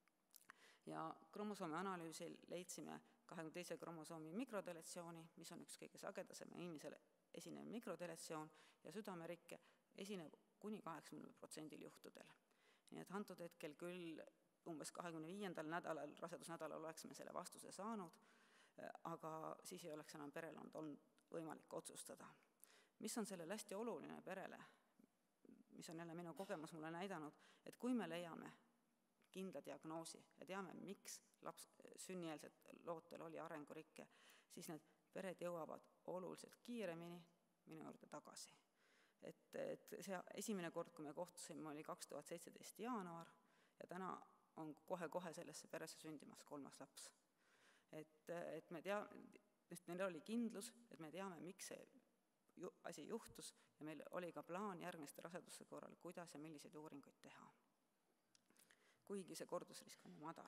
Ja kromosoomi analüüsil leidsime kahekümne teise kromosoomi mikrodeletsiooni, mis on üks kõige sagedasem inimesele esinev mikrodeletsioon ja südamerikke esineb kuni kaheksakümne protsendil juhtudel. Nii et antud hetkel küll umbes kahekümne viiendal nädalal, rasedusnädalal oleksime selle vastuse saanud, aga siis ei oleks enam perel olnud võimalik otsustada. Mis on sellel hästi oluline perele, mis on jälle minu kogemus mulle näidanud, et kui me leiame kindla diagnoosi ja teame, miks laps sünnieelset lootel oli arengurikke, siis need pered jõuavad oluliselt kiiremini minu juurde tagasi. Et, et see esimene kord, kui me kohtusime, oli kaks tuhat seitseteist jaanuar ja täna on kohe-kohe sellesse peresse sündimas kolmas laps. Et, et me tea, et meil oli kindlus, et me teame, miks see ju, asi juhtus ja meil oli ka plaan järgmiste rasedusse korral, kuidas ja milliseid uuringuid teha. Kuigi see kordusrisk on madal.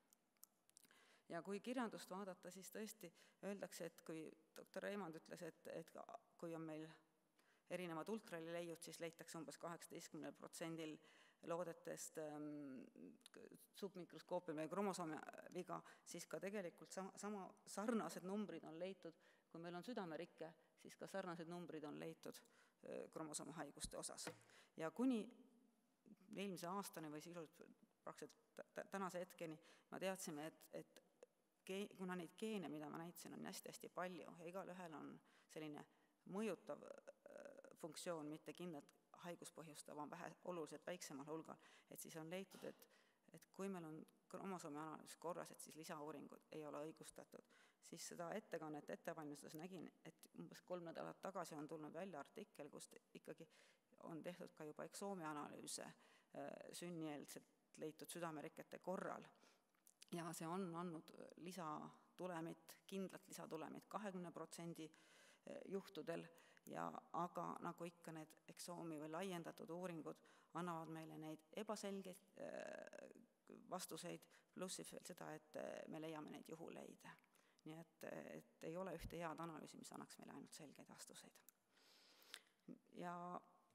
Ja kui kirjandust vaadata, siis tõesti öeldakse, et kui doktor Reimand ütles, et, et kui on meil erinevad ultrahelileiud, siis leitakse umbes kaheksateistkümnel protsendil loodetest ähm, submikroskoopil või kromosoomi viga, siis ka tegelikult sama, sama sarnased numbrid on leitud, kui meil on südamerikke, siis ka sarnased numbrid on leitud äh, kromosoomihaiguste osas. Ja kuni eelmise aastani või sisuliselt praktiliselt tänase hetkeni ma teadsime, et, et ge- kuna neid geene, mida ma näitasin, on hästi-hästi palju ja igal ühel on selline mõjutav funktsioon, mitte kindlalt haiguspõhjustav on vähe oluliselt väiksemal hulgal, et siis on leitud, et, et kui meil on kromosoomi analüüs korras, et siis lisauuringud ei ole õigustatud, siis seda ettekannet ettevalmistades nägin, et umbes kolm nädalat tagasi on tulnud välja artikkel, kus ikkagi on tehtud ka juba eksoomi analüüse sünnieelselt leitud südamerikete korral ja see on andnud lisatulemit, kindlat lisatulemit kahekümne protsendi juhtudel, ja aga nagu ikka need eksoomi või laiendatud uuringud annavad meile neid ebaselgeid vastuseid, plussib veel seda, et me leiame neid juhuleide. Nii et, et ei ole ühte head analüüsi, mis annaks meile ainult selgeid vastuseid. Ja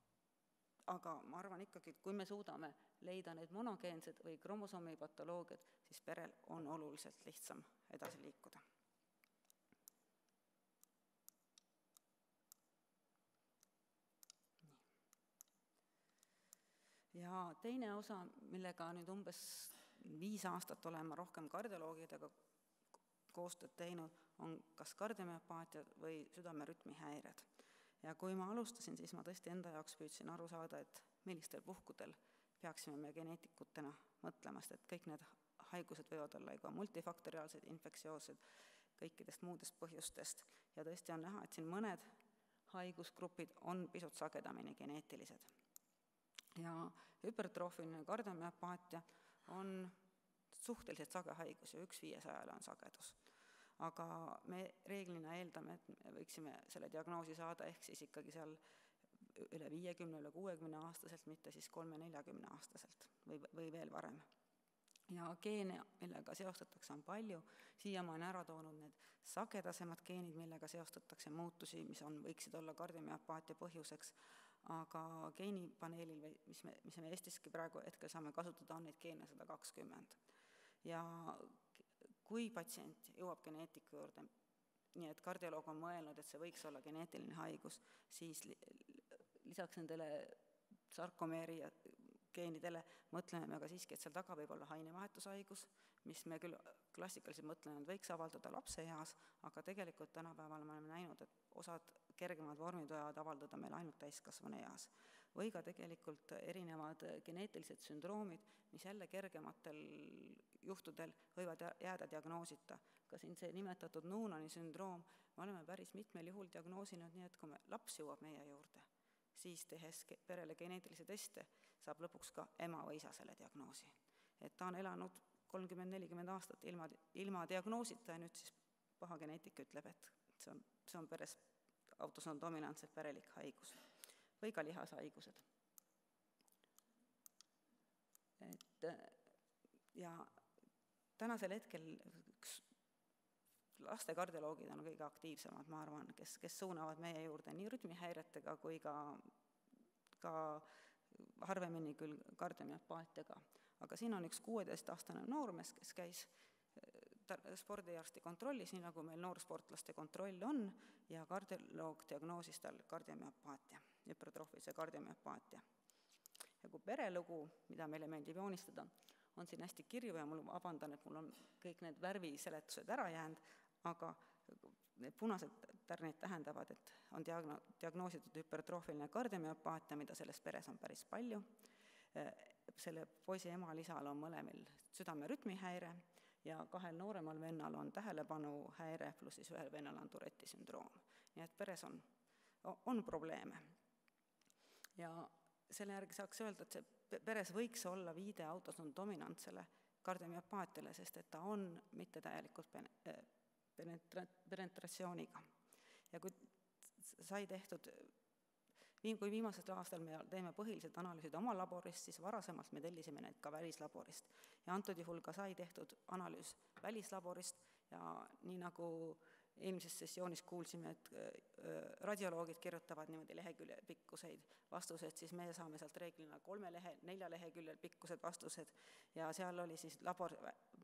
aga ma arvan ikkagi, et kui me suudame leida need monogeensed või kromosoomi patoloogiad, siis perel on oluliselt lihtsam edasi liikuda. Ja teine osa, millega nüüd umbes viis aastat olen ma rohkem kardioloogidega koostööd teinud, on kas kardiomüopaatia või südamerütmihäired. Ja kui ma alustasin, siis ma tõesti enda jaoks püüdsin aru saada, et millistel puhkudel peaksime me geneetikutena mõtlema, sest et kõik need haigused võivad olla juba multifaktoriaalsed, infektsioossed, kõikidest muudest põhjustest. Ja tõesti on näha, et siin mõned haigusgrupid on pisut sagedamini geneetilised. Ja hüpertroofiline kardiomüopaatia on suhteliselt sage haigus ja üks viiesajale on sagedus. Aga me reeglina eeldame, et me võiksime selle diagnoosi saada ehk siis ikkagi seal üle viiekümne, üle kuuekümne aastaselt, mitte siis kolme-neljakümne aastaselt või, või veel varem. Ja geene, millega seostatakse, on palju. Siiamaani ära toonud need sagedasemad geenid, millega seostatakse muutusi, mis on, võiksid olla kardiomüopaatia põhjuseks. Aga geenipaneelil, mis me, mis me Eestiski praegu hetkel saame kasutada, on neid geene sada kakskümmend. Ja kui patsient jõuab geneetiku juurde, nii et kardioloog on mõelnud, et see võiks olla geneetiline haigus, siis lisaks nendele sarkomeeri ja geenidele mõtleme me ka siiski, et seal taga võib olla ainevahetushaigus, mis me küll klassikaliselt mõtleme, et võiks avaldada lapse eas, aga tegelikult tänapäeval me oleme näinud, et osad kergemad vormid võivad avaldada meil ainult täiskasvanu eas. Või ka tegelikult erinevad geneetilised sündroomid, mis jälle kergematel juhtudel võivad jääda diagnoosita. Ka siin see nimetatud Noonani sündroom, me oleme päris mitmel juhul diagnoosinud nii, et kui me laps jõuab meie juurde, siis tehes perele geneetilisi teste, saab lõpuks ka ema või isa selle diagnoosi. Et ta on elanud kolmkümmend nelikümmend aastat ilma, ilma diagnoosita ja nüüd siis paha geneetik ütleb, et see on, see on peres autosoom dominantselt perelik haigus. Või ka lihashaigused. Et, ja tänasel hetkel üks lastekardioloogid on kõige aktiivsemad, ma arvan, kes, kes suunavad meie juurde nii rütmihäiretega kui ka, ka harvemini küll kardiomüopaatiaga. Aga siin on üks kuueteistaastane noormees, kes käis spordiarsti kontrollis, nii nagu meil noorsportlaste kontroll on, ja kardioloog diagnoosis tal kardiomüopaatia, hüpertroofilise kardiomüopaatia. Ja kui perelugu, mida meile meeldib joonistada, on siin hästi kirju ja mul vabandan, et mul on kõik need värviseletused ära jäänud, aga need punased tärnid tähendavad, et on diagnoositud hüpertroofiline kardiomüopaatia, mida selles peres on päris palju. Selle poisi emal isal on mõlemil südamerütmihäire ja kahel nooremal vennal on tähelepanuhäire, pluss siis ühel vennal on Touretti sündroom. Nii et peres on, on probleeme. Ja selle järgi saaks öelda, et see peres võiks olla viide autosoom dominantsele kardiomüopaatiale, sest et ta on mitte täielikult penetratsiooniga. Ja kui sai tehtud, kui viimasest aastal me teeme põhiliselt analüüsid oma laborist, siis varasemalt me tellisime need ka välislaborist. Ja antud juhul ka sai tehtud analüüs välislaborist ja nii nagu eelmises sessioonis kuulsime, et radioloogid kirjutavad niimoodi lehekülje pikkuseid vastused, siis me saame sealt reeglina kolme lehe, nelja leheküljel pikkused vastused ja seal oli siis labor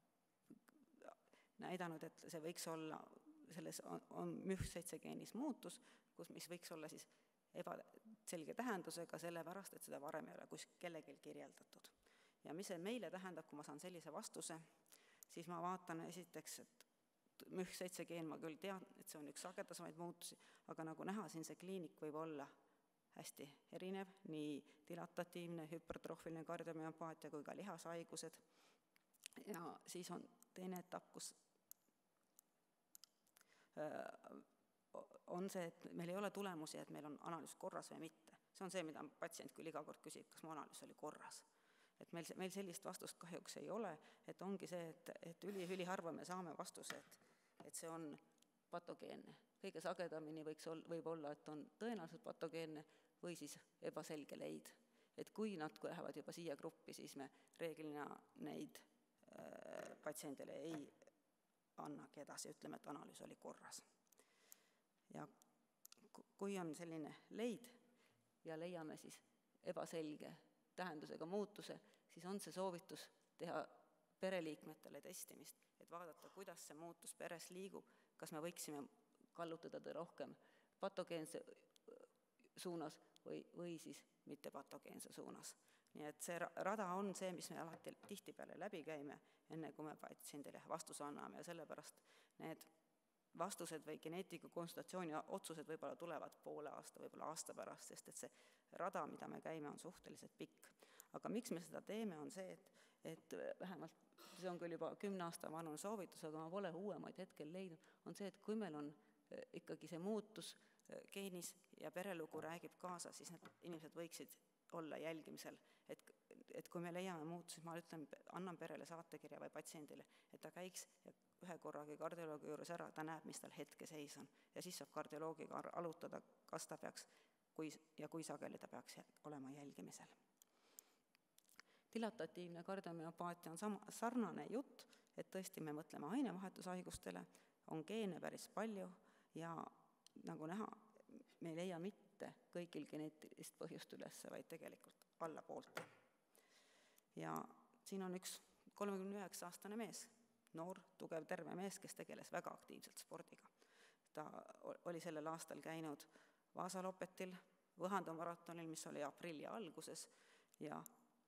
näidanud, et see võiks olla, selles on, on M Y H seitse geenis muutus, kus, mis võiks olla siis ebaselge tähendusega, sellepärast, et seda varem ei ole kus kellelgi kirjeldatud. Ja mis see meile tähendab, kui ma saan sellise vastuse, siis ma vaatan esiteks, et M Y H seitse geen ma küll tean, et see on üks sagedasemaid muutusi, aga nagu näha, siin see kliinik võib olla hästi erinev, nii dilatatiivne, hüpertroofiline kardiomüopaatia kui ka lihashaigused. Ja siis on teine etapp, kus on see, et meil ei ole tulemusi, et meil on analüüs korras või mitte. See on see, mida patsient küll iga kord küsib, kas mu analüüs oli korras. Et meil, meil sellist vastust kahjuks ei ole, et ongi see, et, et üli, üli harva me saame vastuse, et, et see on patogeenne. Kõige sagedamini võiks ol, võib olla, et on tõenäoliselt patogeenne või siis ebaselge leid. Et kui nad lähevad juba siia gruppi, siis me reeglina neid äh, patsiendile ei annagi edasi, ütleme, et analüüs oli korras. Ja kui on selline leid ja leiame siis, ebaselge tähendusega muutuse, siis on see soovitus teha pereliikmetele testimist, et vaadata, kuidas see muutus peres liigub, kas me võiksime kallutada ta rohkem patogeense suunas või, või siis mitte patogeense suunas. Nii et see rada on see, mis me alati tihtipeale läbi käime, enne kui me patsiendile vastuse anname, ja sellepärast need vastused või geneetiku konsultatsiooni otsused võib-olla tulevad poole aasta, võib-olla aasta pärast, sest et see rada, mida me käime, on suhteliselt pikk. Aga miks me seda teeme, on see, et, et vähemalt, see on küll juba kümne aasta vanune soovitus, aga ma pole uuemaid hetkel leidnud, on see, et kui meil on ikkagi see muutus geenis ja perelugu räägib kaasa, siis need inimesed võiksid olla jälgimisel. Et, et kui me leiame muutusi, ma ütlen, annan perele saatekirja või patsiendile, et ta käiks ühe korragi kardioloogi juures ära, ta näeb, mis tal hetkeseis on. Ja siis saab kardioloogiga alutada, kas ta peaks, kui, ja kui sageli ta peaks olema jälgimisel. Dilatatiivne kardiomüopaatia on sama, sarnane jutt, et tõesti me mõtleme ainevahetushaigustele, on geene päris palju ja nagu näha, me ei leia mitte kõigil geneetilist põhjust üles, vaid tegelikult alla poolt. Ja siin on üks kolmekümne üheksa aastane mees, noor, tugev, terve mees, kes tegeles väga aktiivselt spordiga. Ta oli sellel aastal käinud Vaasalopetil, Võhandu maratonil, mis oli aprilli alguses, ja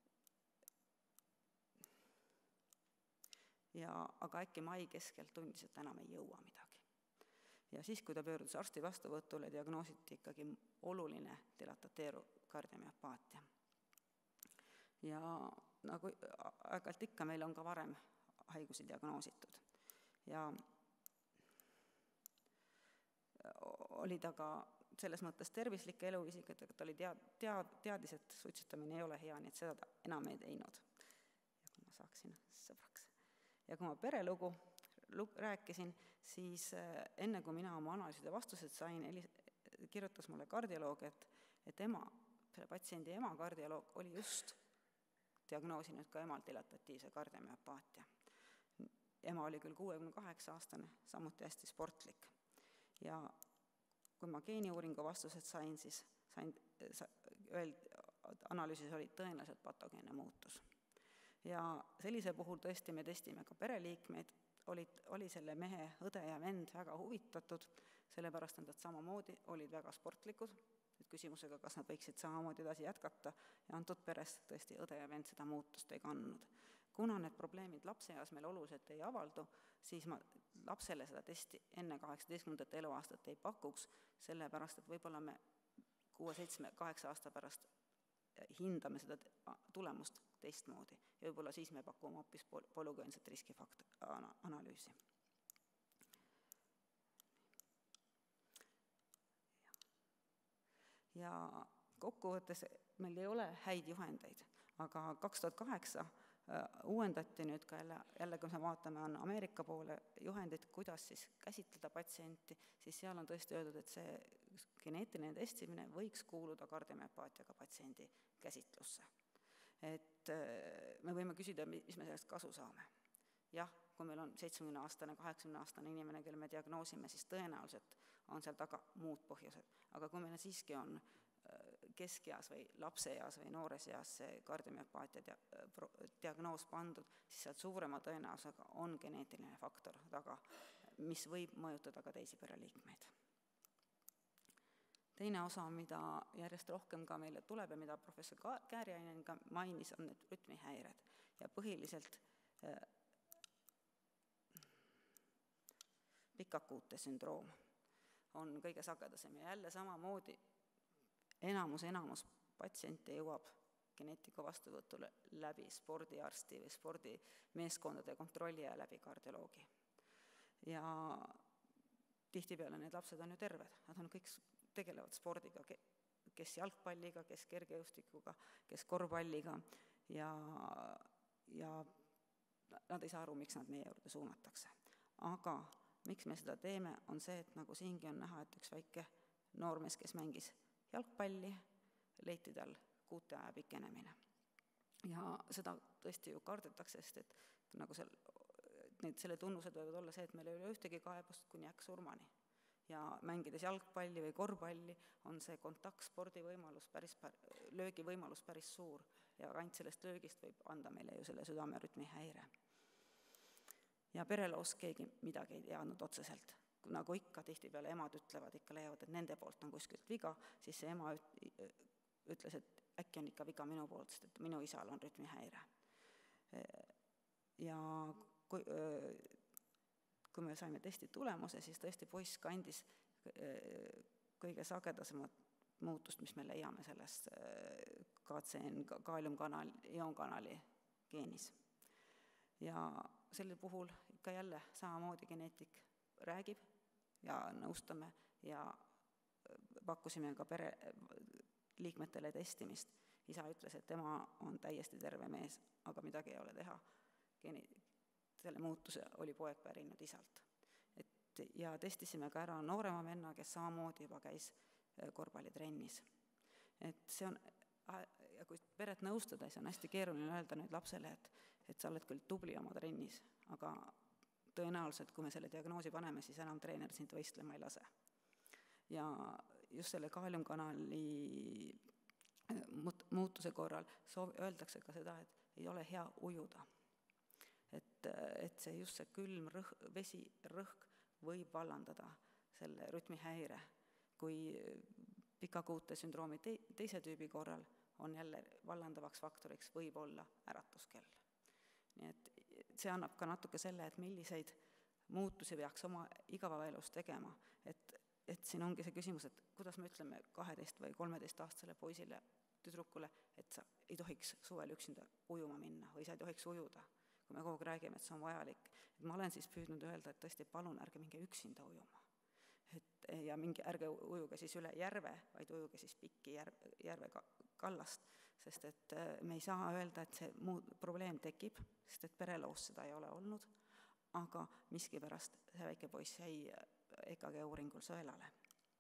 Ja, aga äkki mai keskel tundis, et enam ei jõua midagi. Ja siis, kui ta pöördus arsti vastuvõtule, diagnoositi ikkagi oluline dilatateeru kardiomüopaatia. Ja nagu aeg-ajalt ikka meil on ka varem haigusi diagnoositud. Ja oli ta ka selles mõttes tervislik eluisik, et ta oli tead, tead, teadis, et suitsetamine ei ole hea, nii et seda ta enam ei teinud. Ja kui ma saaksin sõbraks. Ja kui ma perelugu rääkisin, siis enne kui mina oma analüüside vastused sain, kirjutas mulle kardioloog, et, et ema, selle patsiendi ema kardioloog oli just diagnoosinud ka emal dilatatiivse kardiomüopaatia. Ema oli küll kuuekümne kaheksa aastane, samuti hästi sportlik. Ja kui ma geeniuuringu vastused sain, siis sain, öeldi, analüüsis oli tõenäoliselt patogeenne muutus. Ja sellise puhul tõesti me testime ka pereliikmeid, olid, oli selle mehe õde ja vend väga huvitatud, sellepärast nad samamoodi olid väga sportlikud, et küsimusega, kas nad võiksid samamoodi edasi jätkata, ja antud peres tõesti õde ja vend seda muutust ei kandnud. Kuna need probleemid lapseeas meil oluliselt ei avaldu, siis ma lapsele seda testi enne kaheksateistkümnendat eluaastat ei pakuks, sellepärast, et võib-olla me kuue, seitsme, kaheksa aasta pärast hindame seda tulemust teistmoodi ja võib-olla siis me pakume hoopis polügeenset riskifaktor analüüsi. Ja kokkuvõttes meil ei ole häid juhendeid, aga kaks tuhat kaheksa uuendati nüüd ka jälle, jälle kui me vaatame, on Ameerika poole juhendid, kuidas siis käsitleda patsienti, siis seal on tõesti öeldud, et see geneetiline testimine võiks kuuluda kardiomüopaatiaga patsiendi käsitlusse. Et me võime küsida, mis me sellest kasu saame. Jah, kui meil on seitsmekümne aastane, kaheksakümne aastane inimene, kelle me diagnoosime, siis tõenäoliselt on seal taga muud põhjused. Aga kui meil siiski on keskeas või lapseeas või noores eas see kardiomüopaatia diagnoos pandud, siis sealt suurema tõenäosusega on geneetiline faktor taga, mis võib mõjutada ka teisi pereliikmeid. Teine osa, mida järjest rohkem ka meile tuleb ja mida professor Kääriainen ka mainis, on need rütmihäired. Ja põhiliselt eh, pikakuute sündroom on kõige sagedasem ja jälle samamoodi enamus, enamus patsiente jõuab geneetiku vastuvõtule läbi spordiarsti või spordimeeskondade kontrolli ja läbi kardioloogi. Ja tihtipeale need lapsed on ju terved, nad on kõik tegelevad spordiga, kes jalgpalliga, kes kergejõustikuga, kes korvpalliga ja, ja nad ei saa aru, miks nad meie juurde suunatakse. Aga miks me seda teeme, on see, et nagu siingi on näha, et üks väike noormees, kes mängis jalgpalli, leiti tal kuute aja pikenemine. Ja seda tõesti ju kardetakse, sest et nagu seal, need, selle tunnused võivad olla see, et meil ei ole ühtegi kaebust kuni äkk surmani. ja mängides jalgpalli või korvpalli on see kontaktspordi võimalus päris, löögi võimalus päris suur ja ainult sellest löögist võib anda meile ju selle südamerütmi häire. Ja pereloos keegi midagi ei teadnud otseselt. Nagu ikka tihtipeale emad ütlevad, ikka leiavad, et nende poolt on kuskilt viga, siis see ema ütles, et äkki on ikka viga minu poolt, sest et minu isal on rütmihäire. Ja kui, kui me saime testi tulemuse, siis tõesti poiss kandis kõige sagedasemat muutust, mis me leiame sellest K C N, kaaliumkanal, ioonkanali geenis. Ja selle puhul ikka jälle samamoodi geneetik räägib ja nõustame ja pakkusime ka pere liikmetele testimist. Isa ütles, et tema on täiesti terve mees, aga midagi ei ole teha. Geeni, selle muutuse oli poeg pärinud isalt. Et, ja testisime ka ära noorema venna, kes samamoodi juba käis korvpallitrennis. Et see on, ja kui peret nõustada, siis on hästi keeruline öelda nüüd lapsele, et, et sa oled küll tubli oma trennis, aga tõenäoliselt, kui me selle diagnoosi paneme, siis enam treener sind võistlema ei lase. Ja just selle kaaliumkanali muutuse korral soov, öeldakse ka seda, et ei ole hea ujuda. Et, et see just see külm rõh, vesi, rõhk võib vallandada selle rütmihäire. Kui pikakuute sündroomi te, teise tüübi korral on jälle vallandavaks faktoriks võib olla äratuskell. Nii et see annab ka natuke selle, et milliseid muutusi peaks oma igapäevaelus tegema. Et, et siin ongi see küsimus, et kuidas me ütleme kaheteist või kolmeteist aastasele poisile, tüdrukule, et sa ei tohiks suvel üksinda ujuma minna või sa ei tohiks ujuda, kui me kogu aeg räägime, et see on vajalik. Et ma olen siis püüdnud öelda, et tõesti palun ärge minge üksinda ujuma. Et, ja mingi, ärge ujuge siis üle järve, vaid ujuge siis pikki järve, järve kallast, sest et me ei saa öelda, et see muu probleem tekib, sest et pereloos seda ei ole olnud, aga miskipärast see väike poiss jäi E K G uuringul sõelale.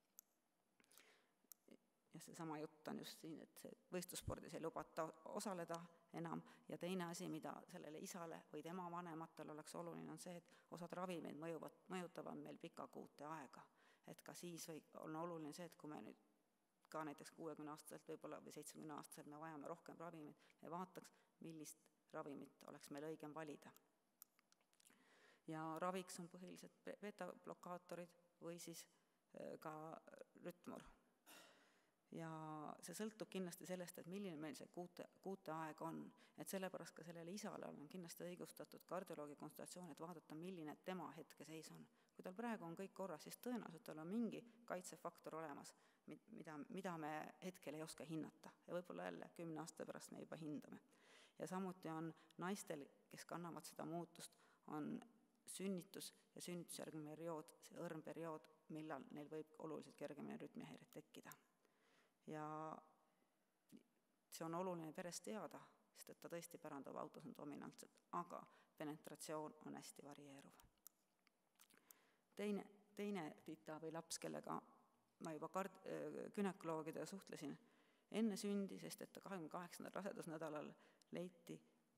Ja see sama jutt on just siin, et see võistlusspordis ei lubata osaleda enam ja teine asi, mida sellele isale või tema vanematel oleks oluline, on see, et osad ravimeid mõjuvad, mõjutavad meil pikakuute aega. Et ka siis või on oluline see, et kui me nüüd ka näiteks kuuekümne aastaselt võib-olla või seitsmekümne aastaselt me vajame rohkem ravimit, me vaataks, millist ravimit oleks meil õigem valida. Ja raviks on põhiliselt beta-blokaatorid või siis ka rütmur. Ja see sõltub kindlasti sellest, et milline meil see kuute, kuute aeg on. Et sellepärast ka sellele isale on kindlasti õigustatud kardioloogi konsultatsioon, et vaadata, milline tema hetkeseis on. Kui tal praegu on kõik korras, siis tõenäoliselt tal on mingi kaitsefaktor olemas, mida, mida me hetkel ei oska hinnata. Ja võib-olla jälle kümne aasta pärast me juba hindame. Ja samuti on naistel, kes kannavad seda muutust, on sünnitus ja sünnitusjärgne periood, see õrn periood, millal neil võib oluliselt kergemini rütmihäired tekkida. Ja see on oluline peres teada, sest et ta tõesti pärandab autosoom dominantselt, aga penetratsioon on hästi varieeruv. Teine, teine tita või laps, kellega ma juba kard, gynekoloogidega suhtlesin enne sündi, sest et ta kahekümne kaheksandal rasedusnädalal leiti,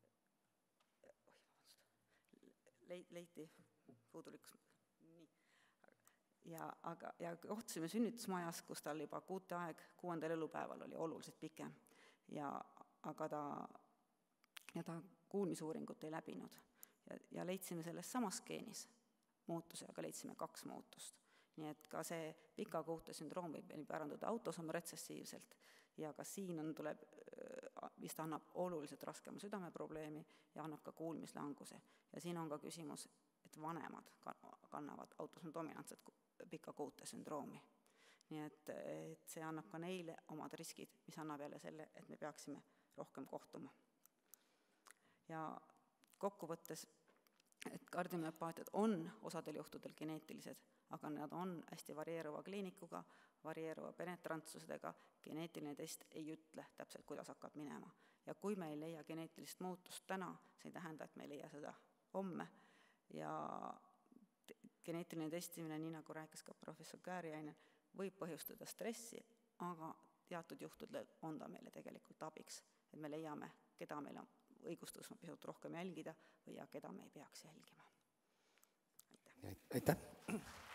leiti puudulikus. Nii. Ja, aga, ja kohtusime sünnitusmajas, kus tal juba kuute aeg kuuendal elupäeval oli oluliselt pikem. Ja, aga ta, ja ta kuulmisuuringut ei läbinud. Ja, ja leidsime selles samas geenis muutuse, aga leidsime kaks muutust. Nii et ka see pikakuute sündroom võib päranduda autosoom retsessiivselt ja ka siin on, tuleb, vist annab oluliselt raskema südameprobleemi ja annab ka kuulmislanguse. Ja siin on ka küsimus, et vanemad kannavad autosoom dominantset pikakuute sündroomi. Nii et, et see annab ka neile omad riskid, mis annab jälle selle, et me peaksime rohkem kohtuma. Ja kokkuvõttes, et kardiomüopaatiad on osadel juhtudel geneetilised, aga nad on hästi varieeruva kliinikuga, varieeruva penetrantsusega, geneetiline test ei ütle täpselt, kuidas hakkab minema. Ja kui me ei leia geneetilist muutust täna, see ei tähenda, et me ei leia seda homme. Ja geneetiline testimine, nii nagu rääkis ka professor Kääriainen, võib põhjustada stressi, aga teatud juhtudel on ta meile tegelikult abiks, et me leiame, keda meil on õigustus pisut rohkem jälgida või ja keda me ei peaks jälgima. Aitäh! Aitäh!